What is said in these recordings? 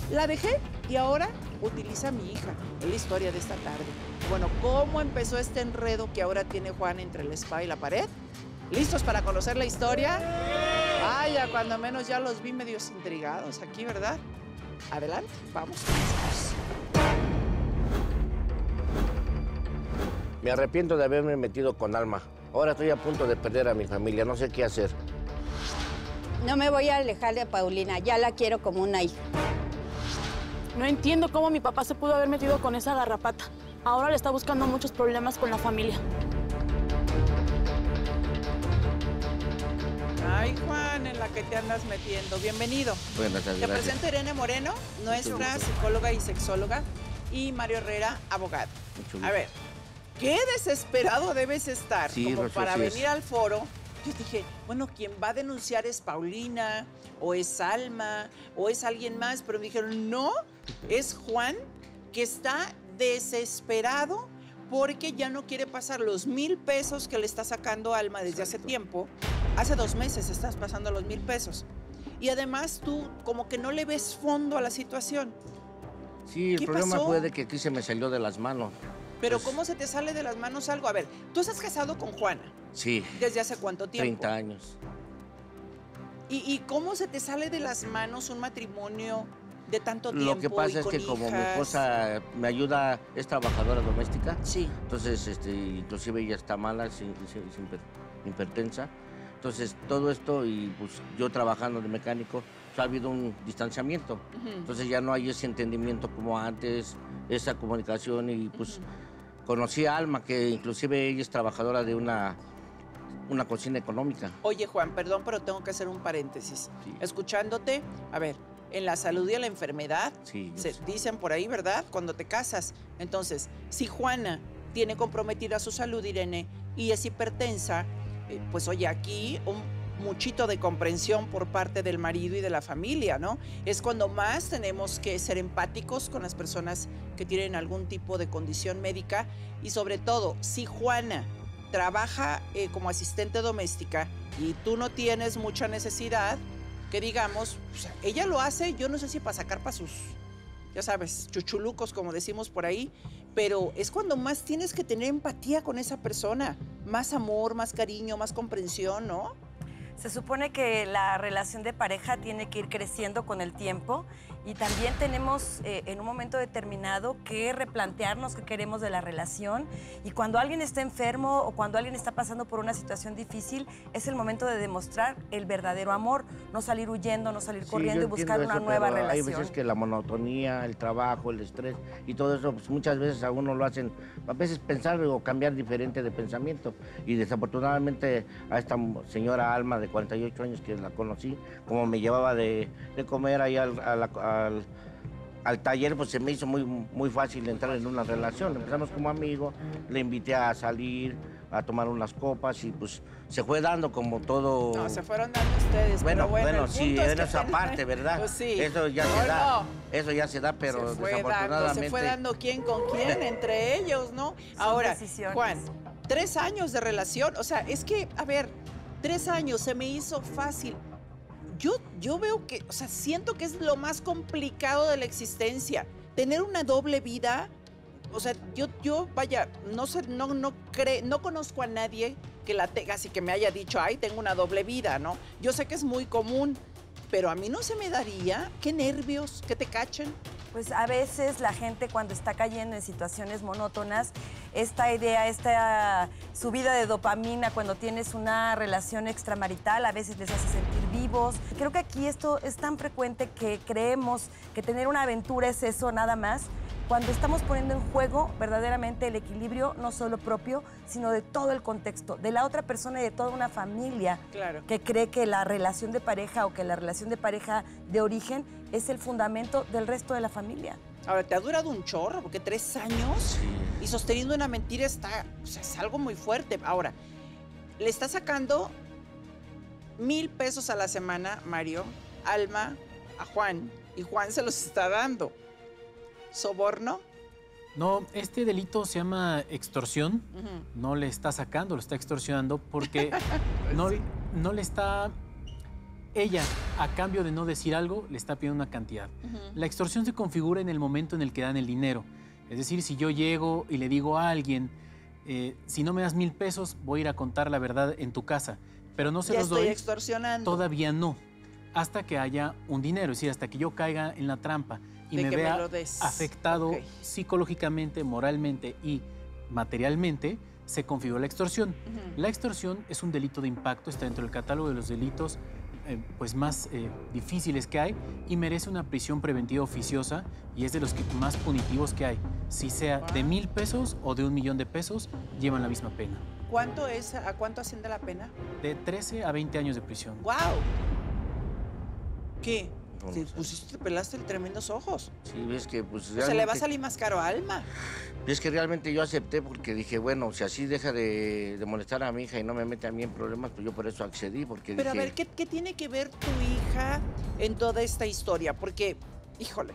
La dejé y ahora utiliza a mi hija. Es la historia de esta tarde. Bueno, ¿cómo empezó este enredo que ahora tiene Juan entre la espada y la pared? ¿Listos para conocer la historia? Vaya, cuando menos ya los vi medios intrigados aquí, ¿verdad? Adelante, vamos. Me arrepiento de haberme metido con Alma. Ahora estoy a punto de perder a mi familia, no sé qué hacer. No me voy a alejar de Paulina, ya la quiero como una hija. No entiendo cómo mi papá se pudo haber metido con esa garrapata. Ahora le está buscando muchos problemas con la familia. Ay, Juan, en la que te andas metiendo. Bienvenido. Buenas tardes. Te presento a Irene Moreno, nuestra psicóloga y sexóloga, y Mario Herrera, abogado. A ver, qué desesperado debes estar como Rocío, para sí venir al foro. Yo dije, bueno, quien va a denunciar es Paulina, o es Alma, o es alguien más, pero me dijeron, no, es Juan, que está desesperado porque ya no quiere pasar los 1,000 pesos que le está sacando Alma desde hace tiempo. Hace 2 meses estás pasando los 1,000 pesos. Y además tú como que no le ves fondo a la situación. Sí, el ¿Qué problema pasó? fue de que aquí se me salió de las manos. Pero Pues, ¿cómo se te sale de las manos algo? A ver, tú estás casado con Juana. Sí. ¿Desde hace cuánto tiempo? 30 años. ¿Y cómo se te sale de las manos un matrimonio de tanto tiempo? Lo que pasa y es con que como mi hijas? esposa me ayuda, es trabajadora doméstica. Sí. Entonces, inclusive ella está mala, es hipertensa. Entonces, todo esto y pues yo trabajando de mecánico, pues, ha habido un distanciamiento. Entonces ya no hay ese entendimiento como antes, esa comunicación y pues conocí a Alma, que inclusive ella es trabajadora de una cocina económica. Oye, Juan, perdón, pero tengo que hacer un paréntesis. Sí. Escuchándote, a ver, en la salud y en la enfermedad, Sí, yo se sé. dicen por ahí, ¿verdad? Cuando te casas. Entonces, si Juana tiene comprometida su salud, Irene, y es hipertensa, pues oye, aquí un muchito de comprensión por parte del marido y de la familia, ¿no? Es cuando más tenemos que ser empáticos con las personas que tienen algún tipo de condición médica y sobre todo, si Juana trabaja como asistente doméstica y tú no tienes mucha necesidad, que digamos, o sea, ella lo hace, yo no sé si para sacar para sus, ya sabes, chuchulucos, como decimos por ahí, pero es cuando más tienes que tener empatía con esa persona, más amor, más cariño, más comprensión, ¿no? Se supone que la relación de pareja tiene que ir creciendo con el tiempo y también tenemos en un momento determinado que replantearnos qué queremos de la relación y cuando alguien está enfermo o cuando alguien está pasando por una situación difícil es el momento de demostrar el verdadero amor, no salir huyendo, no salir corriendo y buscar una nueva relación. Hay veces que la monotonía, el trabajo, el estrés y todo eso, pues muchas veces a uno lo hacen, a veces pensar o cambiar diferente de pensamiento y desafortunadamente a esta señora Alma de 48 años que la conocí, como me llevaba de comer ahí al taller, pues se me hizo muy fácil entrar en una relación. Empezamos como amigos, le invité a salir, a tomar unas copas y pues se fue dando como todo. No, se fueron dando ustedes, Bueno, pero bueno, el sí, punto es en que esa parte, ¿verdad? Pues sí. Eso ya se da, eso ya se da, pero desafortunadamente. Se fue dando quién con quién entre ellos, ¿no? Ahora, decisiones. Juan, 3 años de relación, o sea, es que, a ver, 3 años se me hizo fácil. Yo veo que, o sea, siento que es lo más complicado de la existencia. Tener una doble vida, o sea, yo vaya, no sé, no conozco a nadie que la tenga, así que me haya dicho, ay, tengo una doble vida, ¿no? Yo sé que es muy común, pero a mí no se me daría. Qué nervios, que te cachen. Pues a veces la gente cuando está cayendo en situaciones monótonas, esta idea, esta subida de dopamina cuando tienes una relación extramarital, a veces les hace sentir vivos. Creo que aquí esto es tan frecuente que creemos que tener una aventura es eso nada más, cuando estamos poniendo en juego verdaderamente el equilibrio no solo propio, sino de todo el contexto, de la otra persona y de toda una familia. Claro. Que cree que la relación de pareja o que la relación de pareja de origen es el fundamento del resto de la familia. Ahora, te ha durado un chorro, porque 3 años y sosteniendo una mentira está, o sea, es algo muy fuerte. Ahora, le está sacando 1,000 pesos a la semana, Mario, Alma, a Juan, y Juan se los está dando. ¿Soborno? No, este delito se llama extorsión. No le está sacando, lo está extorsionando porque no le está ella, a cambio de no decir algo, le está pidiendo una cantidad. La extorsión se configura en el momento en el que dan el dinero. Es decir, si yo llego y le digo a alguien, si no me das 1,000 pesos, voy a ir a contar la verdad en tu casa, pero no se Ya los doy. estoy extorsionando. Todavía no, hasta que haya un dinero, es decir, hasta que yo caiga en la trampa y De me que me vea lo des. afectado Ok. psicológicamente, moralmente y materialmente, se configura la extorsión. La extorsión es un delito de impacto, está dentro del catálogo de los delitos pues más difíciles que hay y merece una prisión preventiva oficiosa y es de los más punitivos que hay. Si sea de 1,000 pesos o de 1,000,000 de pesos, llevan la misma pena. ¿A cuánto asciende la pena? De 13 a 20 años de prisión. ¡Wow! ¿Qué? No Te sé. pusiste, te pelaste tremendos ojos. Sí, ves que pues O sea, le va a realmente- salir más caro a Alma. Es que realmente yo acepté porque dije, bueno, si así deja de molestar a mi hija y no me mete a mí en problemas, pues yo por eso accedí, porque Pero dije... a ver, ¿qué tiene que ver tu hija en toda esta historia? Porque, híjole,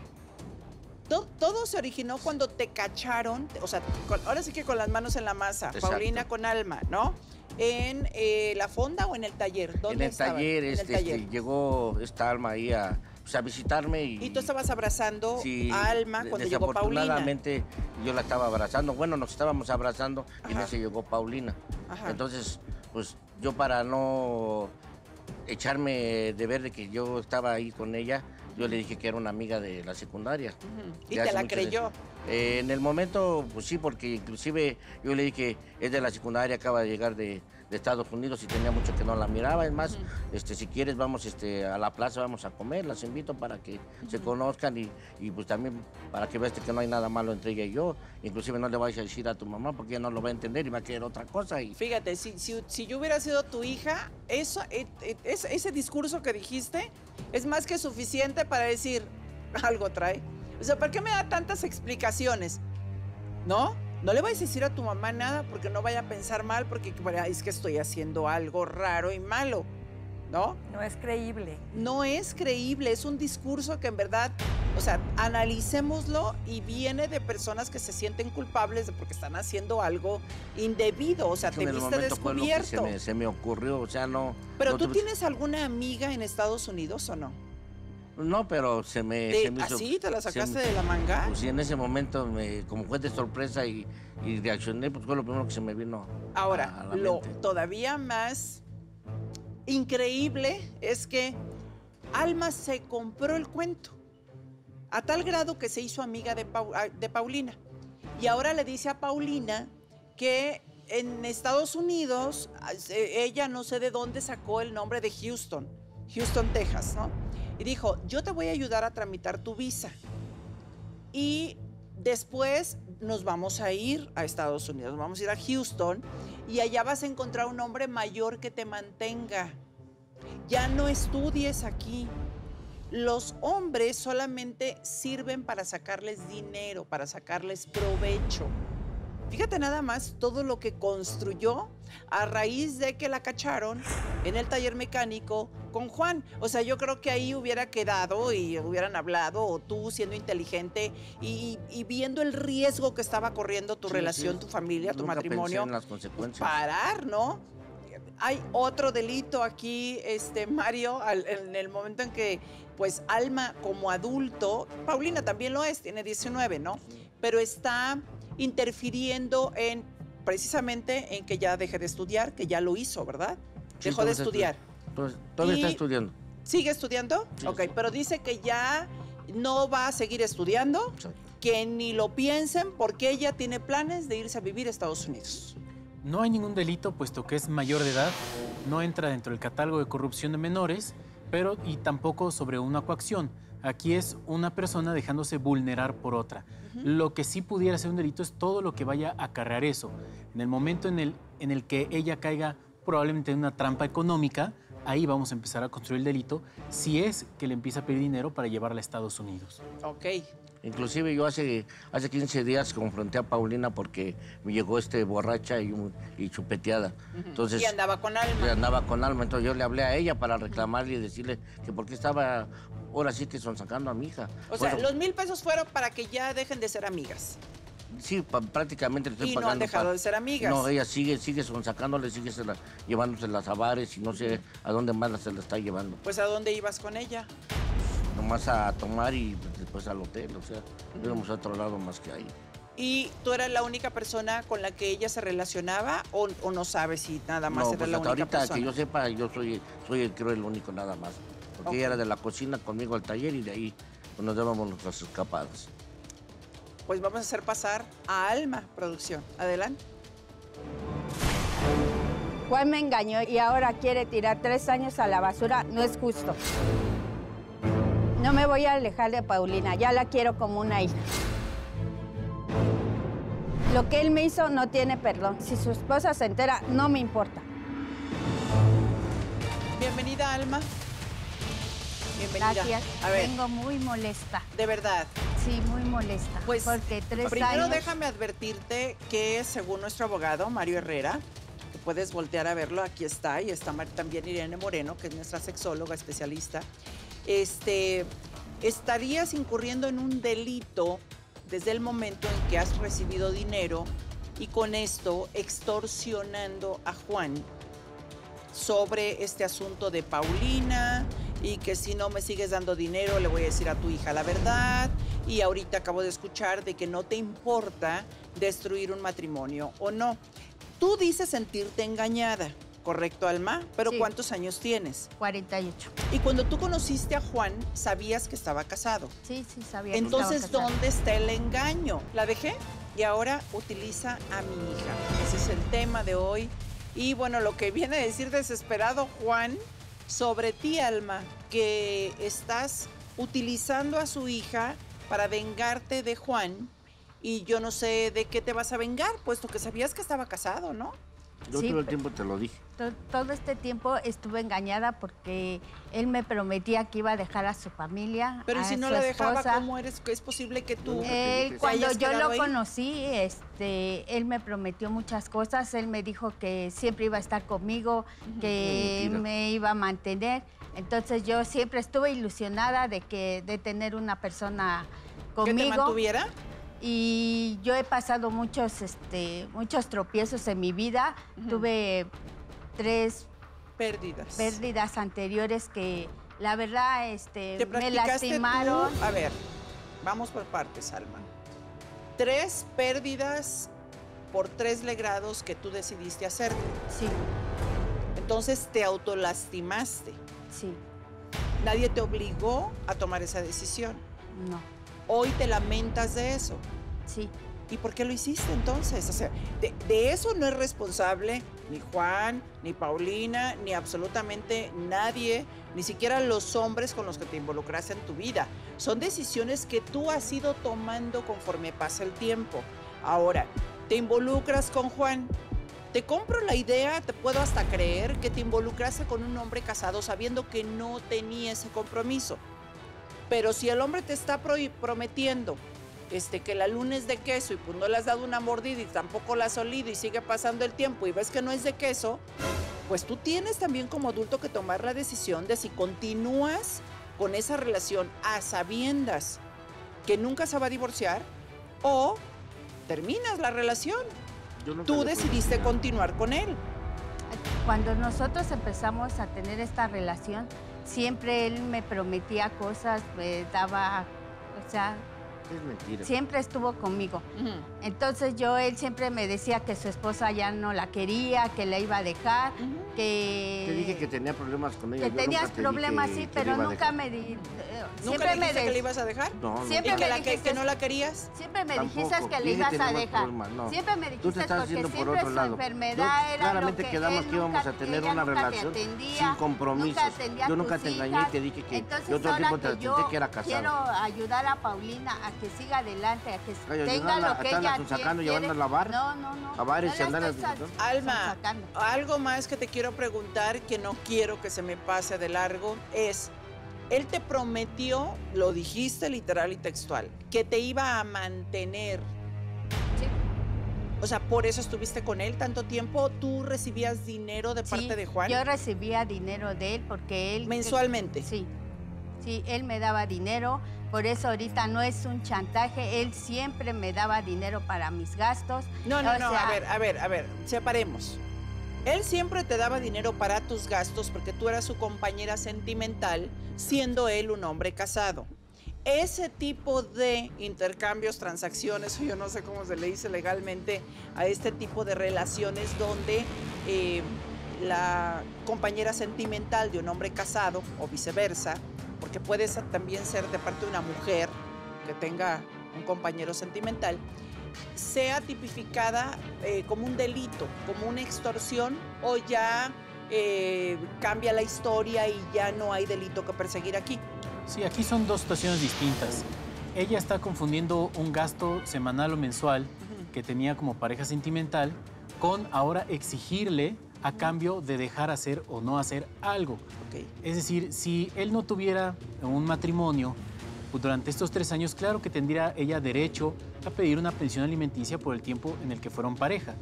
todo se originó cuando te cacharon, o sea, ahora sí que con las manos en la masa, Exacto. Paulina con Alma, ¿no? ¿En la fonda o en el taller? ¿Dónde En el estaban? taller, En el taller. llegó esta Alma ahí a visitarme Y tú estabas abrazando sí, a Alma cuando llegó Paulina. desafortunadamente yo la estaba abrazando. Bueno, nos estábamos abrazando y en Ajá. ese llegó Paulina. Ajá. Entonces, pues yo para no echarme de ver de que yo estaba ahí con ella, yo le dije que era una amiga de la secundaria. Ujú. Y de te hace la mucho creyó. En el momento, pues sí, porque inclusive yo le dije que es de la secundaria, acaba de llegar de Estados Unidos y tenía mucho que no la miraba. Es más, si quieres vamos a la plaza, vamos a comer, las invito para que se conozcan y pues también para que veas que no hay nada malo entre ella y yo. Inclusive no le vayas a decir a tu mamá porque ella no lo va a entender y va a querer otra cosa. Y Fíjate, si yo hubiera sido tu hija, ese discurso que dijiste es más que suficiente para decir algo trae. O sea, ¿por qué me da tantas explicaciones? ¿No? No le vayas a decir a tu mamá nada porque no vaya a pensar mal porque bueno, es que estoy haciendo algo raro y malo, ¿no? No es creíble. No es creíble, es un discurso que en verdad, o sea, analicémoslo y viene de personas que se sienten culpables de porque están haciendo algo indebido, o sea, te en el viste momento fue lo que descubierto. se me ocurrió, o sea, no... Pero no tú tuve- tienes alguna amiga en Estados Unidos o no? No, pero se me hizo... ¿Así te la se sacaste me- de la manga? Pues sí, en ese momento, como fue de sorpresa y reaccioné, pues fue lo primero que se me vino Ahora, a la lo mente. todavía más increíble es que Alma se compró el cuento, a tal grado que se hizo amiga de Paulina. Y ahora le dice a Paulina que en Estados Unidos, ella no sé de dónde sacó el nombre de Houston, Texas, ¿no? Y dijo, yo te voy a ayudar a tramitar tu visa. Y después nos vamos a ir a Estados Unidos, vamos a ir a Houston y allá vas a encontrar un hombre mayor que te mantenga. Ya no estudies aquí. Los hombres solamente sirven para sacarles dinero, para sacarles provecho. Fíjate nada más todo lo que construyó a raíz de que la cacharon en el taller mecánico con Juan. O sea, yo creo que ahí hubiera quedado y hubieran hablado, o tú siendo inteligente y viendo el riesgo que estaba corriendo tu Sí, relación, sí. tu familia, tu Nunca pensé matrimonio. en las consecuencias. Parar, ¿no? Hay otro delito aquí, Mario, en el momento en que, pues, Alma como adulto, Paulina también lo es, tiene 19, ¿no? Pero está interfiriendo precisamente en que ya deje de estudiar, que ya lo hizo, ¿verdad? Sí, Dejó de todavía está estudiar. Todavía está Y- estudiando. ¿Sigue estudiando? Sí. Ok, pero dice que ya no va a seguir estudiando, Exacto. que ni lo piensen porque ella tiene planes de irse a vivir a Estados Unidos. No hay ningún delito, puesto que es mayor de edad, no entra dentro del catálogo de corrupción de menores, y tampoco sobre una coacción. Aquí es una persona dejándose vulnerar por otra. Lo que sí pudiera ser un delito es todo lo que vaya a acarrear eso. En el momento en el que ella caiga probablemente en una trampa económica, ahí vamos a empezar a construir el delito, si es que le empieza a pedir dinero para llevarla a Estados Unidos. Ok. Inclusive yo hace 15 días confronté a Paulina porque me llegó borracha y chupeteada. Entonces, Y andaba con Alma. y andaba con Alma. Entonces yo le hablé a ella para reclamarle y decirle que por qué estaba ahora sí que son sacando a mi hija. O sea, Bueno, los 1,000 pesos fueron para que ya dejen de ser amigas. Sí, prácticamente le estoy Y pagando. no han dejado de ser amigas. No, ella sigue sacándole, llevándose las a bares y no sé a dónde más se la está llevando. Pues ¿a dónde ibas con ella? Nomás a tomar y después al hotel, o sea, íbamos a otro lado más que ahí. ¿Y tú eras la única persona con la que ella se relacionaba o no sabes si nada más No, era pues la hasta única ahorita persona? que yo sepa, yo soy creo el único nada más. Porque Ok. ella era de la cocina conmigo al taller y de ahí pues, nos dábamos nuestras escapadas. Pues vamos a hacer pasar a Alma, producción. Adelante. Juan me engañó y ahora quiere tirar 3 años a la basura. No es justo. No me voy a alejar de Paulina. Ya la quiero como una hija. Lo que él me hizo no tiene perdón. Si su esposa se entera, no me importa. Bienvenida, Alma. Bienvenida. Gracias. A ver, Vengo muy molesta. de verdad. Sí, muy molesta. Pues, porque 3 Primero años. déjame advertirte que según nuestro abogado, Mario Herrera, que puedes voltear a verlo, aquí está, y está también Irene Moreno, que es nuestra sexóloga especialista, estarías incurriendo en un delito desde el momento en que has recibido dinero y con esto extorsionando a Juan sobre este asunto de Paulina y que si no me sigues dando dinero le voy a decir a tu hija la verdad y ahorita acabo de escuchar de que no te importa destruir un matrimonio o no. Tú dices sentirte engañada, ¿correcto, Alma? Pero Sí. ¿cuántos años tienes? 48. Y cuando tú conociste a Juan, sabías que estaba casado. Sí, sí, sabía que Entonces, estaba casada. ¿dónde está el engaño? La dejé y ahora utiliza a mi hija. Ese es el tema de hoy. Y bueno, lo que viene a decir desesperado Juan sobre ti, Alma, que estás utilizando a su hija para vengarte de Juan y yo no sé de qué te vas a vengar, puesto que sabías que estaba casado, ¿no? Yo Sí, todo el tiempo te lo dije. Todo este tiempo estuve engañada porque él me prometía que iba a dejar a su familia. Pero ¿y a si no su la dejaba, esposa. cómo eres? ¿Es posible que tú Cuando hayas yo quedado lo ahí? conocí, él me prometió muchas cosas. Él me dijo que siempre iba a estar conmigo, que Mentira. me iba a mantener. Entonces yo siempre estuve ilusionada de tener una persona ¿Que te conmigo. mantuviera? Y yo he pasado muchos tropiezos en mi vida. Ujú. Tuve 3 Pérdidas. pérdidas anteriores que la verdad ¿Te me practicaste lastimaron. tú? A ver, vamos por partes, Alma. 3 pérdidas por 3 legrados que tú decidiste hacer. Sí, Entonces te autolastimaste. sí, Nadie te obligó a tomar esa decisión. no, Hoy te lamentas de eso. sí. ¿Y por qué lo hiciste entonces? O sea, de eso no es responsable ni Juan, ni Paulina, ni absolutamente nadie, ni siquiera los hombres con los que te involucraste en tu vida. Son decisiones que tú has ido tomando conforme pasa el tiempo. Ahora, te involucras con Juan. Te compro la idea, te puedo hasta creer que te involucraste con un hombre casado sabiendo que no tenía ese compromiso. Pero si el hombre te está prometiendo que la luna es de queso y pues no le has dado una mordida y tampoco la has olido y sigue pasando el tiempo y ves que no es de queso, pues tú tienes también como adulto que tomar la decisión de si continúas con esa relación a sabiendas que nunca se va a divorciar o terminas la relación. Yo nunca Tú le fui decidiste infiel. continuar con él. Cuando nosotros empezamos a tener esta relación, siempre él me prometía cosas, me daba, o sea, Es mentira. siempre estuvo conmigo. Entonces él siempre me decía que su esposa ya no la quería, que la iba a dejar, que... Te dije que tenía problemas con ella. que yo tenías nunca te problemas, dije sí, que pero la iba a nunca dejar. me... ¿Nunca siempre le me dijiste que le ibas a dejar? No, no. Siempre ¿Y que, me dijiste que no la querías? Siempre me Tampoco. dijiste que le Dije ibas a tenemos dejar. problemas, no. Siempre me Tú dijiste te estás porque yendo por siempre otro su lado. enfermedad era Claramente lo que quedamos él que íbamos nunca- a tener ella una nunca te relación atendía, sin compromisos. nunca atendía a Yo nunca tus te engañé y hijas. te dije que Entonces, yo todo el tiempo ahora te que yo acepté que era casado. quiero ayudar a Paulina a que siga adelante, a que Ay, tenga ayudarla, lo que estarla ella sacando, quiere. llevándola a bar, No, no, no. a bares no y la andar estoy así, ¿no? Alma, sacando. algo más que te quiero preguntar que no quiero que se me pase de largo es, él te prometió, lo dijiste literal y textual, que te iba a mantener. Sí. O sea, por eso estuviste con él tanto tiempo. ¿Tú recibías dinero de parte Sí, de Juan? Yo recibía dinero de él porque él... Mensualmente. Sí, sí, él me daba dinero Por eso ahorita no es un chantaje, él siempre me daba dinero para mis gastos. No, O a sea, ver, separemos. Él siempre te daba dinero para tus gastos porque tú eras su compañera sentimental, siendo él un hombre casado. Ese tipo de intercambios, transacciones, o yo no sé cómo se le dice legalmente a este tipo de relaciones donde la compañera sentimental de un hombre casado o viceversa, porque puede también ser de parte de una mujer que tenga un compañero sentimental, sea tipificada como un delito, como una extorsión, o ya cambia la historia y ya no hay delito que perseguir aquí. Sí, aquí son dos situaciones distintas. Ella está confundiendo un gasto semanal o mensual que tenía como pareja sentimental con ahora exigirle a cambio de dejar hacer o no hacer algo. Okay. Es decir, si él no tuviera un matrimonio pues durante estos 3 años, claro que tendría ella derecho a pedir una pensión alimenticia por el tiempo en el que fueron pareja.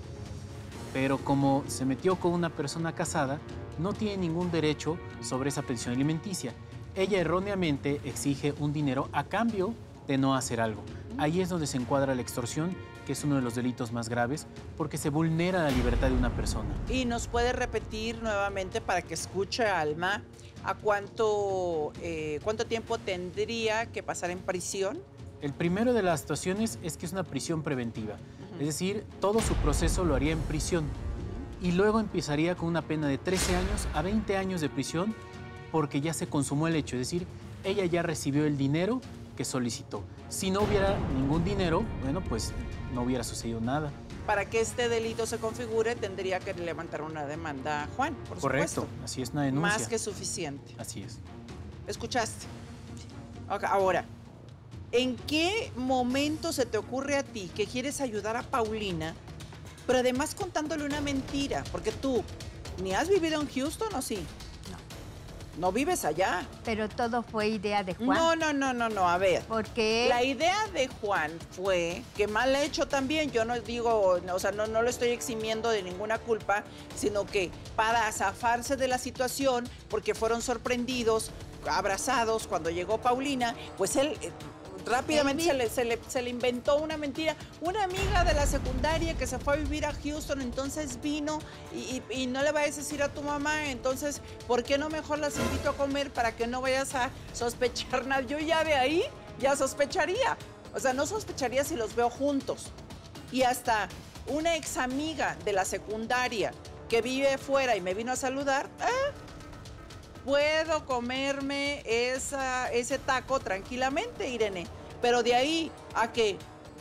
Pero como se metió con una persona casada, no tiene ningún derecho sobre esa pensión alimenticia. Ella erróneamente exige un dinero a cambio de no hacer algo. Ahí es donde se encuadra la extorsión, que es uno de los delitos más graves, porque se vulnera la libertad de una persona. Y nos puede repetir nuevamente para que escuche Alma a cuánto tiempo tendría que pasar en prisión. El primero de las situaciones es que es una prisión preventiva. Es decir, todo su proceso lo haría en prisión. Y luego empezaría con una pena de 13 años a 20 años de prisión porque ya se consumó el hecho. Es decir, ella ya recibió el dinero que solicitó. Si no hubiera ningún dinero, bueno, pues no hubiera sucedido nada. Para que este delito se configure, tendría que levantar una demanda a Juan, por Correcto, supuesto. así es, una denuncia. Más que suficiente. Así es. ¿Escuchaste? Ok, ahora, ¿en qué momento se te ocurre a ti que quieres ayudar a Paulina, pero además contándole una mentira? Porque tú ni has vivido en Houston, ¿o sí? No vives allá. pero todo fue idea de Juan. No, a ver. Porque La idea de Juan fue, que mal hecho también, yo no digo, o sea, no lo estoy eximiendo de ninguna culpa, sino que para zafarse de la situación, porque fueron sorprendidos, abrazados cuando llegó Paulina, pues él rápidamente se le inventó una mentira. Una amiga de la secundaria que se fue a vivir a Houston, entonces vino y no le vayas a decir a tu mamá, entonces, ¿por qué no mejor las invito a comer para que no vayas a sospechar nada? Yo ya de ahí ya sospecharía. O sea, no sospecharía si los veo juntos. Y hasta una ex amiga de la secundaria que vive fuera y me vino a saludar, puedo comerme ese taco tranquilamente, Irene. Pero de ahí a que...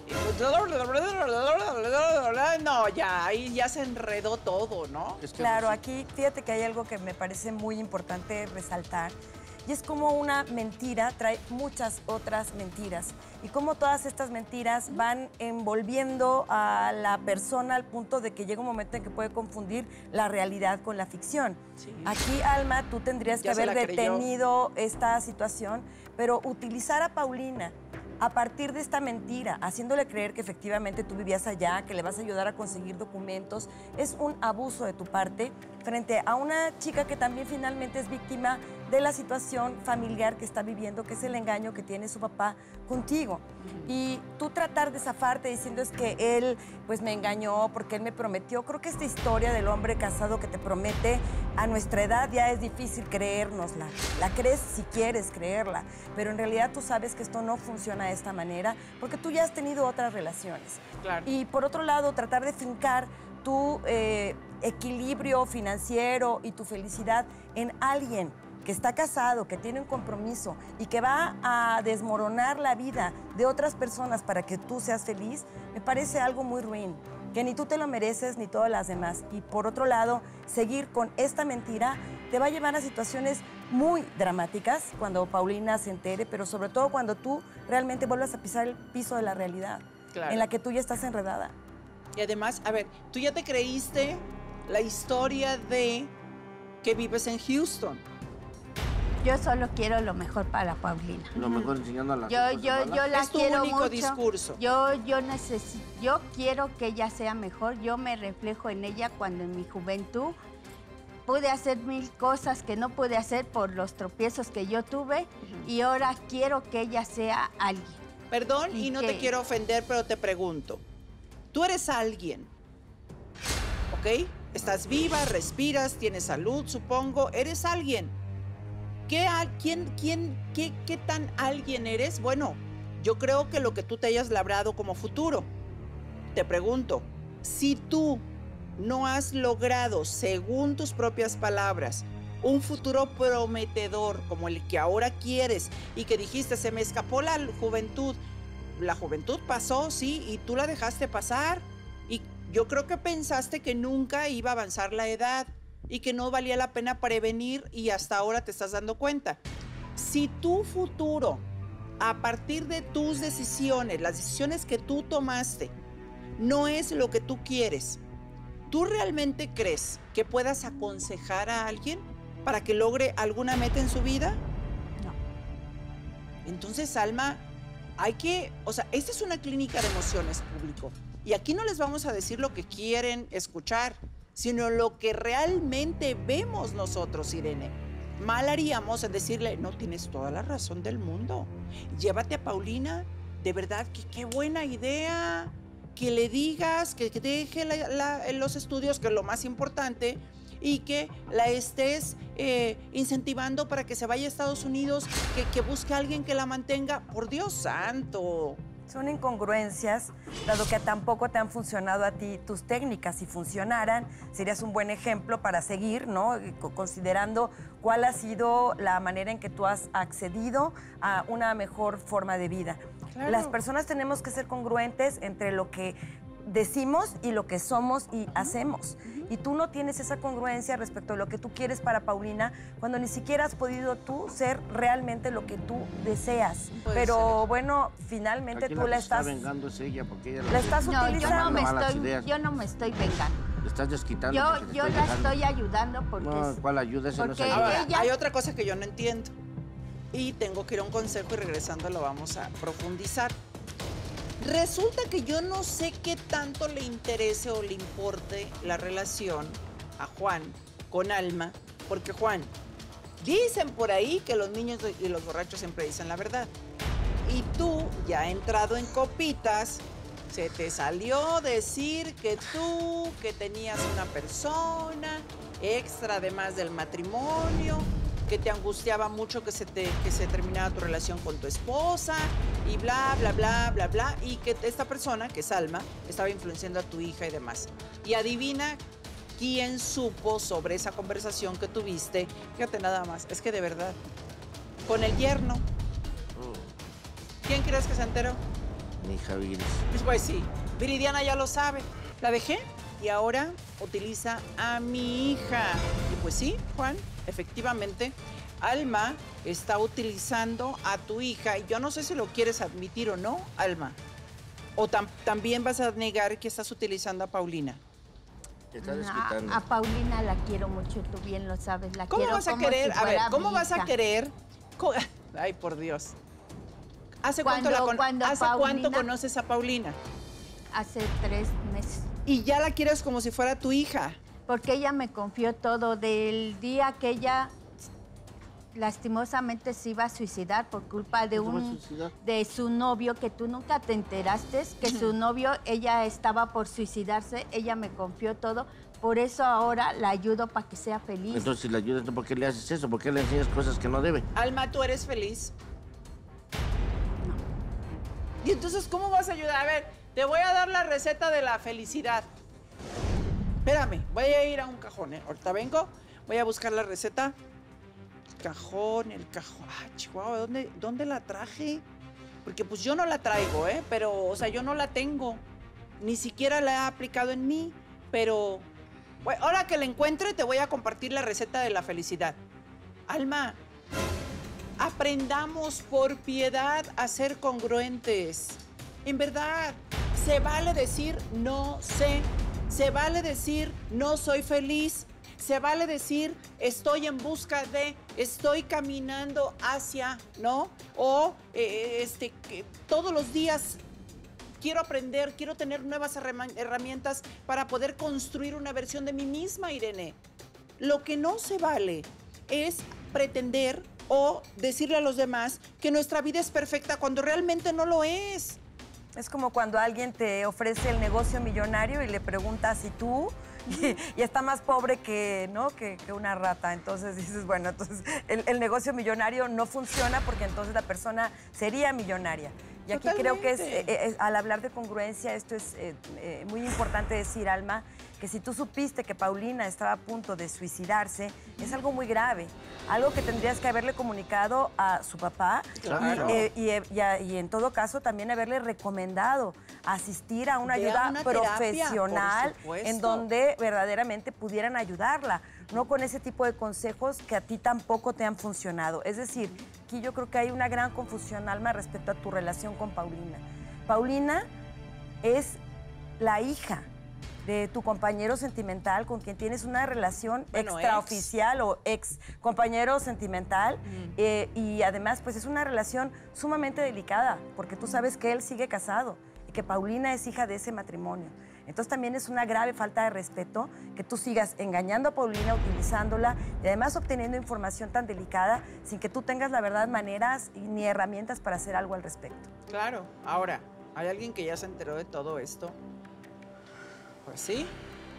No, ya, ahí ya se enredó todo, ¿no? Es que Claro, aquí fíjate que hay algo que me parece muy importante resaltar. Y es como una mentira trae muchas otras mentiras. Y cómo todas estas mentiras van envolviendo a la persona al punto de que llega un momento en que puede confundir la realidad con la ficción. Sí. Aquí, Alma, tú tendrías que Ya se haber la creyó. detenido esta situación, pero utilizar a Paulina a partir de esta mentira, haciéndole creer que efectivamente tú vivías allá, que le vas a ayudar a conseguir documentos, es un abuso de tu parte frente a una chica que también finalmente es víctima de la situación familiar que está viviendo, que es el engaño que tiene su papá contigo. Y tú tratar de zafarte diciendo es que él pues me engañó porque él me prometió. Creo que esta historia del hombre casado que te promete a nuestra edad ya es difícil creérnosla. La crees si quieres creerla, pero en realidad tú sabes que esto no funciona de esta manera porque tú ya has tenido otras relaciones. Claro. Y por otro lado, tratar de fincar tu equilibrio financiero y tu felicidad en alguien que está casado, que tiene un compromiso y que va a desmoronar la vida de otras personas para que tú seas feliz, me parece algo muy ruin, que ni tú te lo mereces ni todas las demás. Y por otro lado, seguir con esta mentira te va a llevar a situaciones muy dramáticas cuando Paulina se entere, pero sobre todo cuando tú realmente vuelvas a pisar el piso de la realidad, Claro. en la que tú ya estás enredada. Y además, a ver, tú ya te creíste la historia de que vives en Houston. yo solo quiero lo mejor para Paulina. Lo mejor enseñando a la Yo la Es tu quiero único mucho. discurso. Yo quiero que ella sea mejor. Yo me reflejo en ella cuando en mi juventud pude hacer 1000 cosas que no pude hacer por los tropiezos que yo tuve y ahora quiero que ella sea alguien. Perdón, y no te quiero ofender, pero te pregunto. Tú eres alguien, ¿ok? Estás viva, respiras, tienes salud, supongo. Eres alguien. ¿Qué tan alguien eres? Bueno, yo creo que lo que tú te hayas labrado como futuro. Te pregunto, si tú no has logrado, según tus propias palabras, un futuro prometedor como el que ahora quieres y que dijiste, se me escapó la juventud. La juventud pasó, sí, y tú la dejaste pasar. Y yo creo que pensaste que nunca iba a avanzar la edad y que no valía la pena prevenir y hasta ahora te estás dando cuenta. Si tu futuro, a partir de tus decisiones, las decisiones que tú tomaste, no es lo que tú quieres, ¿tú realmente crees que puedas aconsejar a alguien para que logre alguna meta en su vida? No. Entonces, Alma, esta es una clínica de emociones, público. Y aquí no les vamos a decir lo que quieren escuchar, sino lo que realmente vemos nosotros, Irene. Mal haríamos en decirle, no, tienes toda la razón del mundo. Llévate a Paulina, de verdad, que qué buena idea. Que le digas que deje los estudios, que es lo más importante, y que la estés incentivando para que se vaya a Estados Unidos, que busque a alguien que la mantenga. Por Dios santo. Son incongruencias, dado que tampoco te han funcionado a ti tus técnicas. Si funcionaran, serías un buen ejemplo para seguir, ¿no? Considerando cuál ha sido la manera en que tú has accedido a una mejor forma de vida. Claro. Las personas tenemos que ser congruentes entre lo que decimos y lo que somos y hacemos. Y tú no tienes esa congruencia respecto a lo que tú quieres para Paulina, cuando ni siquiera has podido tú ser realmente lo que tú deseas. Pero bueno, finalmente tú la estás vengando es ella, porque ella la estás utilizando. Yo no me estoy vengando. Le estás desquitando. Yo la estoy ayudando porque... No, ¿cuál ayuda? Ese no es ayuda. Ahora, hay otra cosa que yo no entiendo. Y tengo que ir a un consejo y regresando lo vamos a profundizar. Resulta que yo no sé qué tanto le interese o le importe la relación a Juan con Alma, porque Juan, dicen por ahí que los niños y los borrachos siempre dicen la verdad. Y tú, ya entrado en copitas, se te salió decir que tú, que tenías una persona extra además del matrimonio, que te angustiaba mucho que se terminara tu relación con tu esposa y bla, bla, bla, bla, bla, y que esta persona, que es Alma, estaba influenciando a tu hija y demás. Y adivina quién supo sobre esa conversación que tuviste. Fíjate nada más, es que de verdad, con el yerno. ¿Quién crees que se enteró? Mi hija Viris. Pues sí, Viridiana ya lo sabe. La dejé y ahora utiliza a mi hija. Y pues sí, Juan, efectivamente, Alma está utilizando a tu hija. Y yo no sé si lo quieres admitir o no, Alma. O también vas a negar que estás utilizando a Paulina. Te está desquitando. A Paulina la quiero mucho, tú bien lo sabes. La ¿Cómo quiero vas a como querer? si A ver, fuera ¿cómo mi vas a hija. querer? Ay, por Dios. ¿Hace cuánto conoces a Paulina? Hace 3 meses. Y ya la quieres como si fuera tu hija. Porque ella me confió todo del día que ella lastimosamente se iba a suicidar por culpa de de su novio, que tú nunca te enteraste, que su novio, ella estaba por suicidarse, ella me confió todo. Por eso ahora la ayudo para que sea feliz. Entonces, si la ayudas, ¿por qué le haces eso? ¿Por qué le enseñas cosas que no debe? Alma, ¿tú eres feliz? No. ¿Y entonces cómo vas a ayudar? A ver, te voy a dar la receta de la felicidad. Espérame, voy a ir a un cajón, ¿eh? Ahorita vengo, voy a buscar la receta. El cajón. Ah, Chihuahua, ¿dónde la traje? Porque pues yo no la traigo, ¿eh? Pero, o sea, yo no la tengo. Ni siquiera la he aplicado en mí, pero... Bueno, ahora que la encuentre, te voy a compartir la receta de la felicidad. Alma, aprendamos por piedad a ser congruentes. En verdad, se vale decir no sé. Se vale decir no soy feliz. Se vale decir estoy en busca de, estoy caminando hacia, ¿no? O todos los días quiero aprender, quiero tener nuevas herramientas para poder construir una versión de mí misma, Irene. Lo que no se vale es pretender o decirle a los demás que nuestra vida es perfecta cuando realmente no lo es. Es como cuando alguien te ofrece el negocio millonario y le preguntas si tú y está más pobre que, ¿no? que una rata. Entonces dices, bueno, entonces el negocio millonario no funciona porque entonces la persona sería millonaria. Y aquí creo que al hablar de congruencia, esto es muy importante decir, Alma, que si tú supiste que Paulina estaba a punto de suicidarse, es algo muy grave. Algo que tendrías que haberle comunicado a su papá. Claro. Y en todo caso también haberle recomendado asistir a una ayuda profesional terapia, en donde verdaderamente pudieran ayudarla, no con ese tipo de consejos que a ti tampoco te han funcionado. Es decir, aquí yo creo que hay una gran confusión, Alma, respecto a tu relación con Paulina. Paulina es la hija de tu compañero sentimental con quien tienes una relación extraoficial o ex compañero sentimental y además pues es una relación sumamente delicada porque tú sabes que él sigue casado y que Paulina es hija de ese matrimonio. Entonces también es una grave falta de respeto que tú sigas engañando a Paulina, utilizándola y además obteniendo información tan delicada sin que tú tengas la verdad maneras ni herramientas para hacer algo al respecto. Claro. Ahora, ¿hay alguien que ya se enteró de todo esto? Pues sí.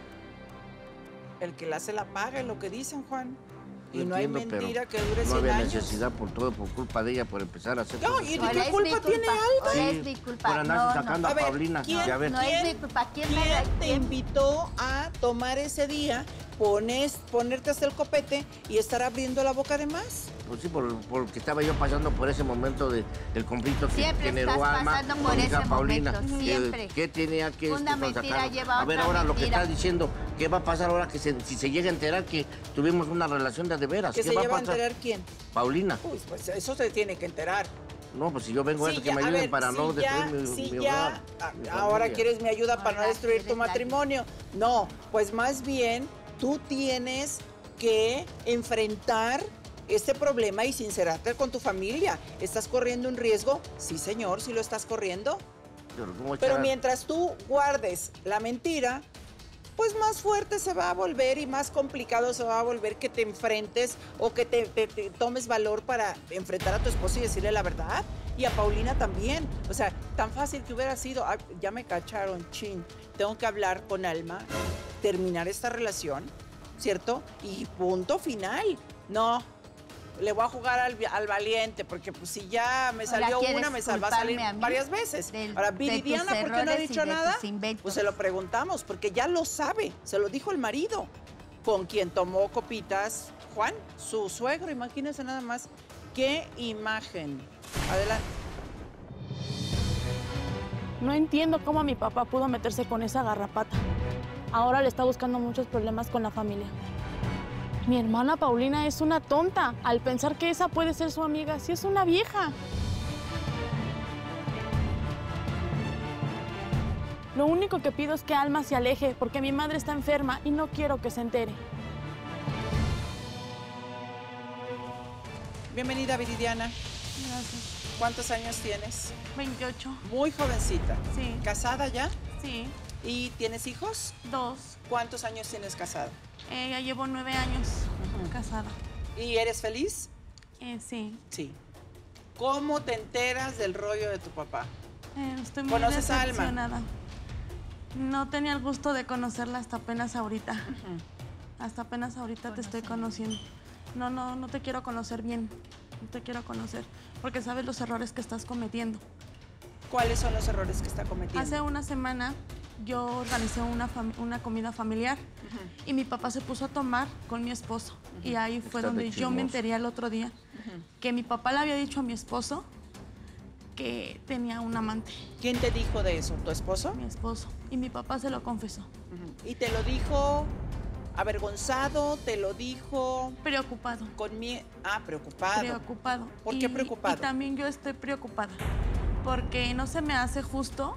El que la hace la paga, es lo que dicen, Juan. Y no hay mentira que dure 100 años. No había necesidad por culpa de ella, por empezar a hacer No, cosas. ¿y de qué culpa tiene Alma? Sí, es mi culpa. por andar sacando A a ver, Paulina. ¿quién? Ya ves. No es mi culpa. ¿Quién te invitó a tomar ese día, ponerte hasta el copete y estar abriendo la boca de más? Pues sí, porque estaba yo pasando por ese momento del conflicto que Siempre generó estás Alma pasando por con hija ese Paulina. momento, siempre. ¿Qué tenía que Una mentira sacar? lleva A ver, otra ahora lo que mentira. estás diciendo, ¿qué va a pasar ahora que si se llega a enterar que tuvimos una relación de veras? ¿Que ¿Qué se va a lleva a pasar? enterar quién? Paulina. Uy, pues eso se tiene que enterar. No, pues si yo vengo a eso, que me a ayuden ver, para no destruir mi hogar, mi ahora familia. quieres mi ayuda para no Ahora destruir quieres tu la matrimonio. No, pues más bien tú tienes que enfrentar este problema y sincerarte con tu familia. ¿Estás corriendo un riesgo? Sí, señor, sí lo estás corriendo. Pero mientras tú guardes la mentira, pues más fuerte se va a volver y más complicado se va a volver que te enfrentes o que te tomes valor para enfrentar a tu esposo y decirle la verdad. Y a Paulina también. O sea, tan fácil que hubiera sido, ya me cacharon, chin, tengo que hablar con Alma, terminar esta relación, ¿cierto? Y punto final. No, le voy a jugar al valiente, porque pues si ya me salió una, me va a salir varias veces. Ahora, Viridiana, ¿por qué no ha dicho nada? Pues se lo preguntamos, porque ya lo sabe, se lo dijo el marido, con quien tomó copitas, Juan, su suegro, imagínense nada más. ¡Qué imagen! Adelante. No entiendo cómo mi papá pudo meterse con esa garrapata. Ahora le está buscando muchos problemas con la familia. Mi hermana Paulina es una tonta al pensar que esa puede ser su amiga, si es una vieja. Lo único que pido es que Alma se aleje, porque mi madre está enferma y no quiero que se entere. Bienvenida, Viridiana. Gracias. ¿Cuántos años tienes? 28. Muy jovencita. Sí. ¿Casada ya? Sí. ¿Y tienes hijos? 2. ¿Cuántos años tienes casada? Ya llevo 9 años casada. ¿Y eres feliz? Sí. Sí. ¿Cómo te enteras del rollo de tu papá? Estoy muy ¿Conoces a Alma? decepcionada. No tenía el gusto de conocerla hasta apenas ahorita. Hasta apenas ahorita te estoy conociendo. No te quiero conocer bien. No te quiero conocer. Porque sabes los errores que estás cometiendo. ¿Cuáles son los errores que está cometiendo? Hace una semana yo organicé una comida familiar y mi papá se puso a tomar con mi esposo. Y ahí fue donde yo me enteré el otro día que mi papá le había dicho a mi esposo que tenía un amante. ¿Quién te dijo de eso? ¿Tu esposo? Mi esposo. Y mi papá se lo confesó. ¿Y te lo dijo avergonzado? ¿Te lo dijo Preocupado. Preocupado. Preocupado. ¿Por qué preocupado? Y también yo estoy preocupada. Porque no se me hace justo,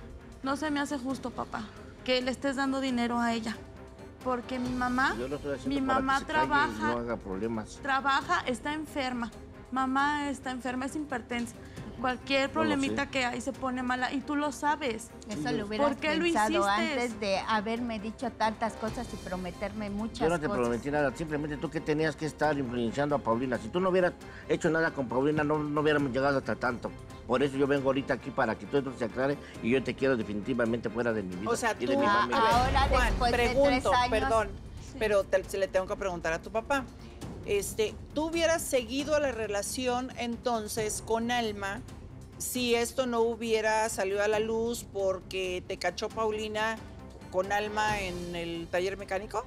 papá, que le estés dando dinero a ella. Porque mi mamá, trabaja, no haga problemas. trabaja, está enferma. Mamá está enferma, es hipertensa. Cualquier problemita que hay se pone mala y tú lo sabes. Eso lo hubieras ¿Por qué lo pensado hiciste? antes de haberme dicho tantas cosas y prometerme muchas Yo no te cosas. prometí nada, simplemente tú que tenías que estar influenciando a Paulina. Si tú no hubieras hecho nada con Paulina, no hubiéramos llegado hasta tanto. Por eso yo vengo ahorita aquí para que todo esto se aclare y yo te quiero definitivamente fuera de mi vida O sea, y tú, de mi familia. Ahora, Juan, después de 3 pregunto, años... perdón, pero se le tengo que preguntar a tu papá. ¿Tú hubieras seguido la relación entonces con Alma si esto no hubiera salido a la luz porque te cachó Paulina con Alma en el taller mecánico?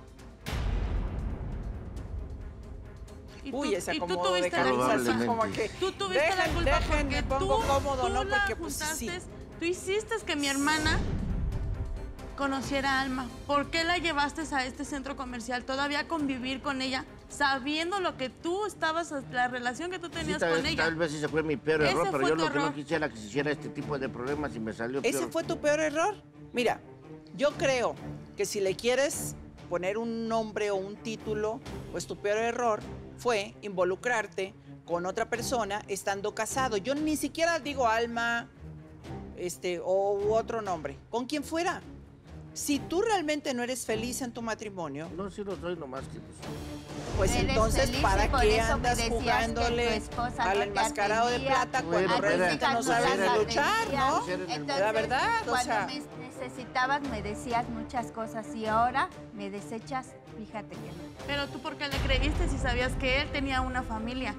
Uy, ese y tú acomodo de tuviste la camisa así culpa. como que... Tú tuviste la culpa dejen, porque me pongo cómodo, tú ¿no? la Porque pues sí. juntaste, tú hiciste que mi hermana conociera a Alma. ¿Por qué la llevaste a este centro comercial todavía a convivir con ella, sabiendo lo que tú estabas, la relación que tú tenías con ella? Tal vez ese fue mi peor Ese error, pero fue yo tu lo que no error. quisiera que se hiciera este tipo de problemas y me salió peor. ¿Ese fue tu peor error? Mira, yo creo que si le quieres poner un nombre o un título, pues tu peor error fue involucrarte con otra persona estando casado. Yo ni siquiera digo Alma, u otro nombre, con quien fuera. Si tú realmente no eres feliz en tu matrimonio, No, sí lo soy, nomás que... pues Eres entonces, feliz y ¿para por qué eso me andas decías que jugándole tu esposa al no te enmascarado de atendía, plata Bueno, cuando pero realmente no no sabes las luchar, ¿no? atendías. Entonces, La verdad, o cuando sea... me necesitabas me decías muchas cosas y ahora me desechas, fíjate que no. Pero tú, ¿por qué le creíste si sabías que él tenía una familia?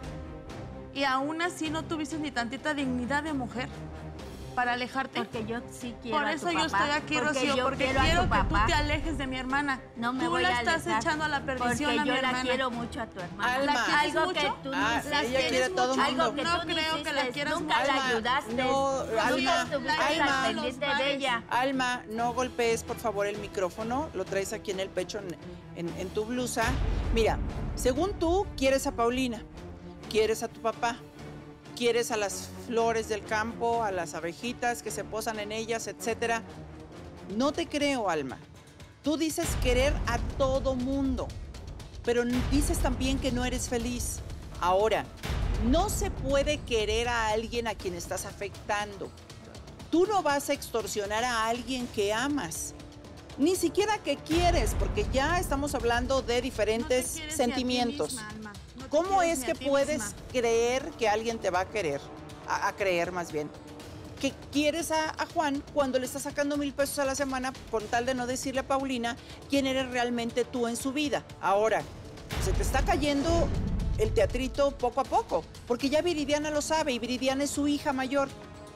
Y aún así no tuviste ni tantita dignidad de mujer para alejarte. Porque yo sí quiero Por a eso tu yo papá, estoy aquí, porque Rocío, yo porque quiero a tu quiero que tú papá. te alejes de mi hermana. No me tú voy la a estás alejar, echando a la perdición porque a mi yo hermana. la quiero mucho a tu hermana. Alma. ¿La quieres Algo que mucho? tú Ah, no ella quiere a todo mundo. algo que No tú no creo que la hiciste, quieras nunca mucho. la Alma, ayudaste, no, nunca Alma, estuviste Alma. al pendiente de ella. Alma, no golpees, por favor, el micrófono. Lo traes aquí en el pecho, en tu blusa. Mira, según tú, quieres a Paulina, quieres a tu papá, quieres a las flores del campo, a las abejitas que se posan en ellas, etcétera. No te creo, Alma. Tú dices querer a todo mundo, pero dices también que no eres feliz. Ahora, no se puede querer a alguien a quien estás afectando. Tú no vas a extorsionar a alguien que amas, ni siquiera que quieres, porque ya estamos hablando de diferentes No te quieres sentimientos. ni a ti misma, Alma. No te ¿Cómo quieres es ni que a ti puedes misma. creer que alguien te va a querer? A creer más bien. Que quieres a Juan cuando le estás sacando 1,000 pesos a la semana con tal de no decirle a Paulina quién eres realmente tú en su vida. Ahora, se te está cayendo el teatrito poco a poco, porque ya Viridiana lo sabe y Viridiana es su hija mayor.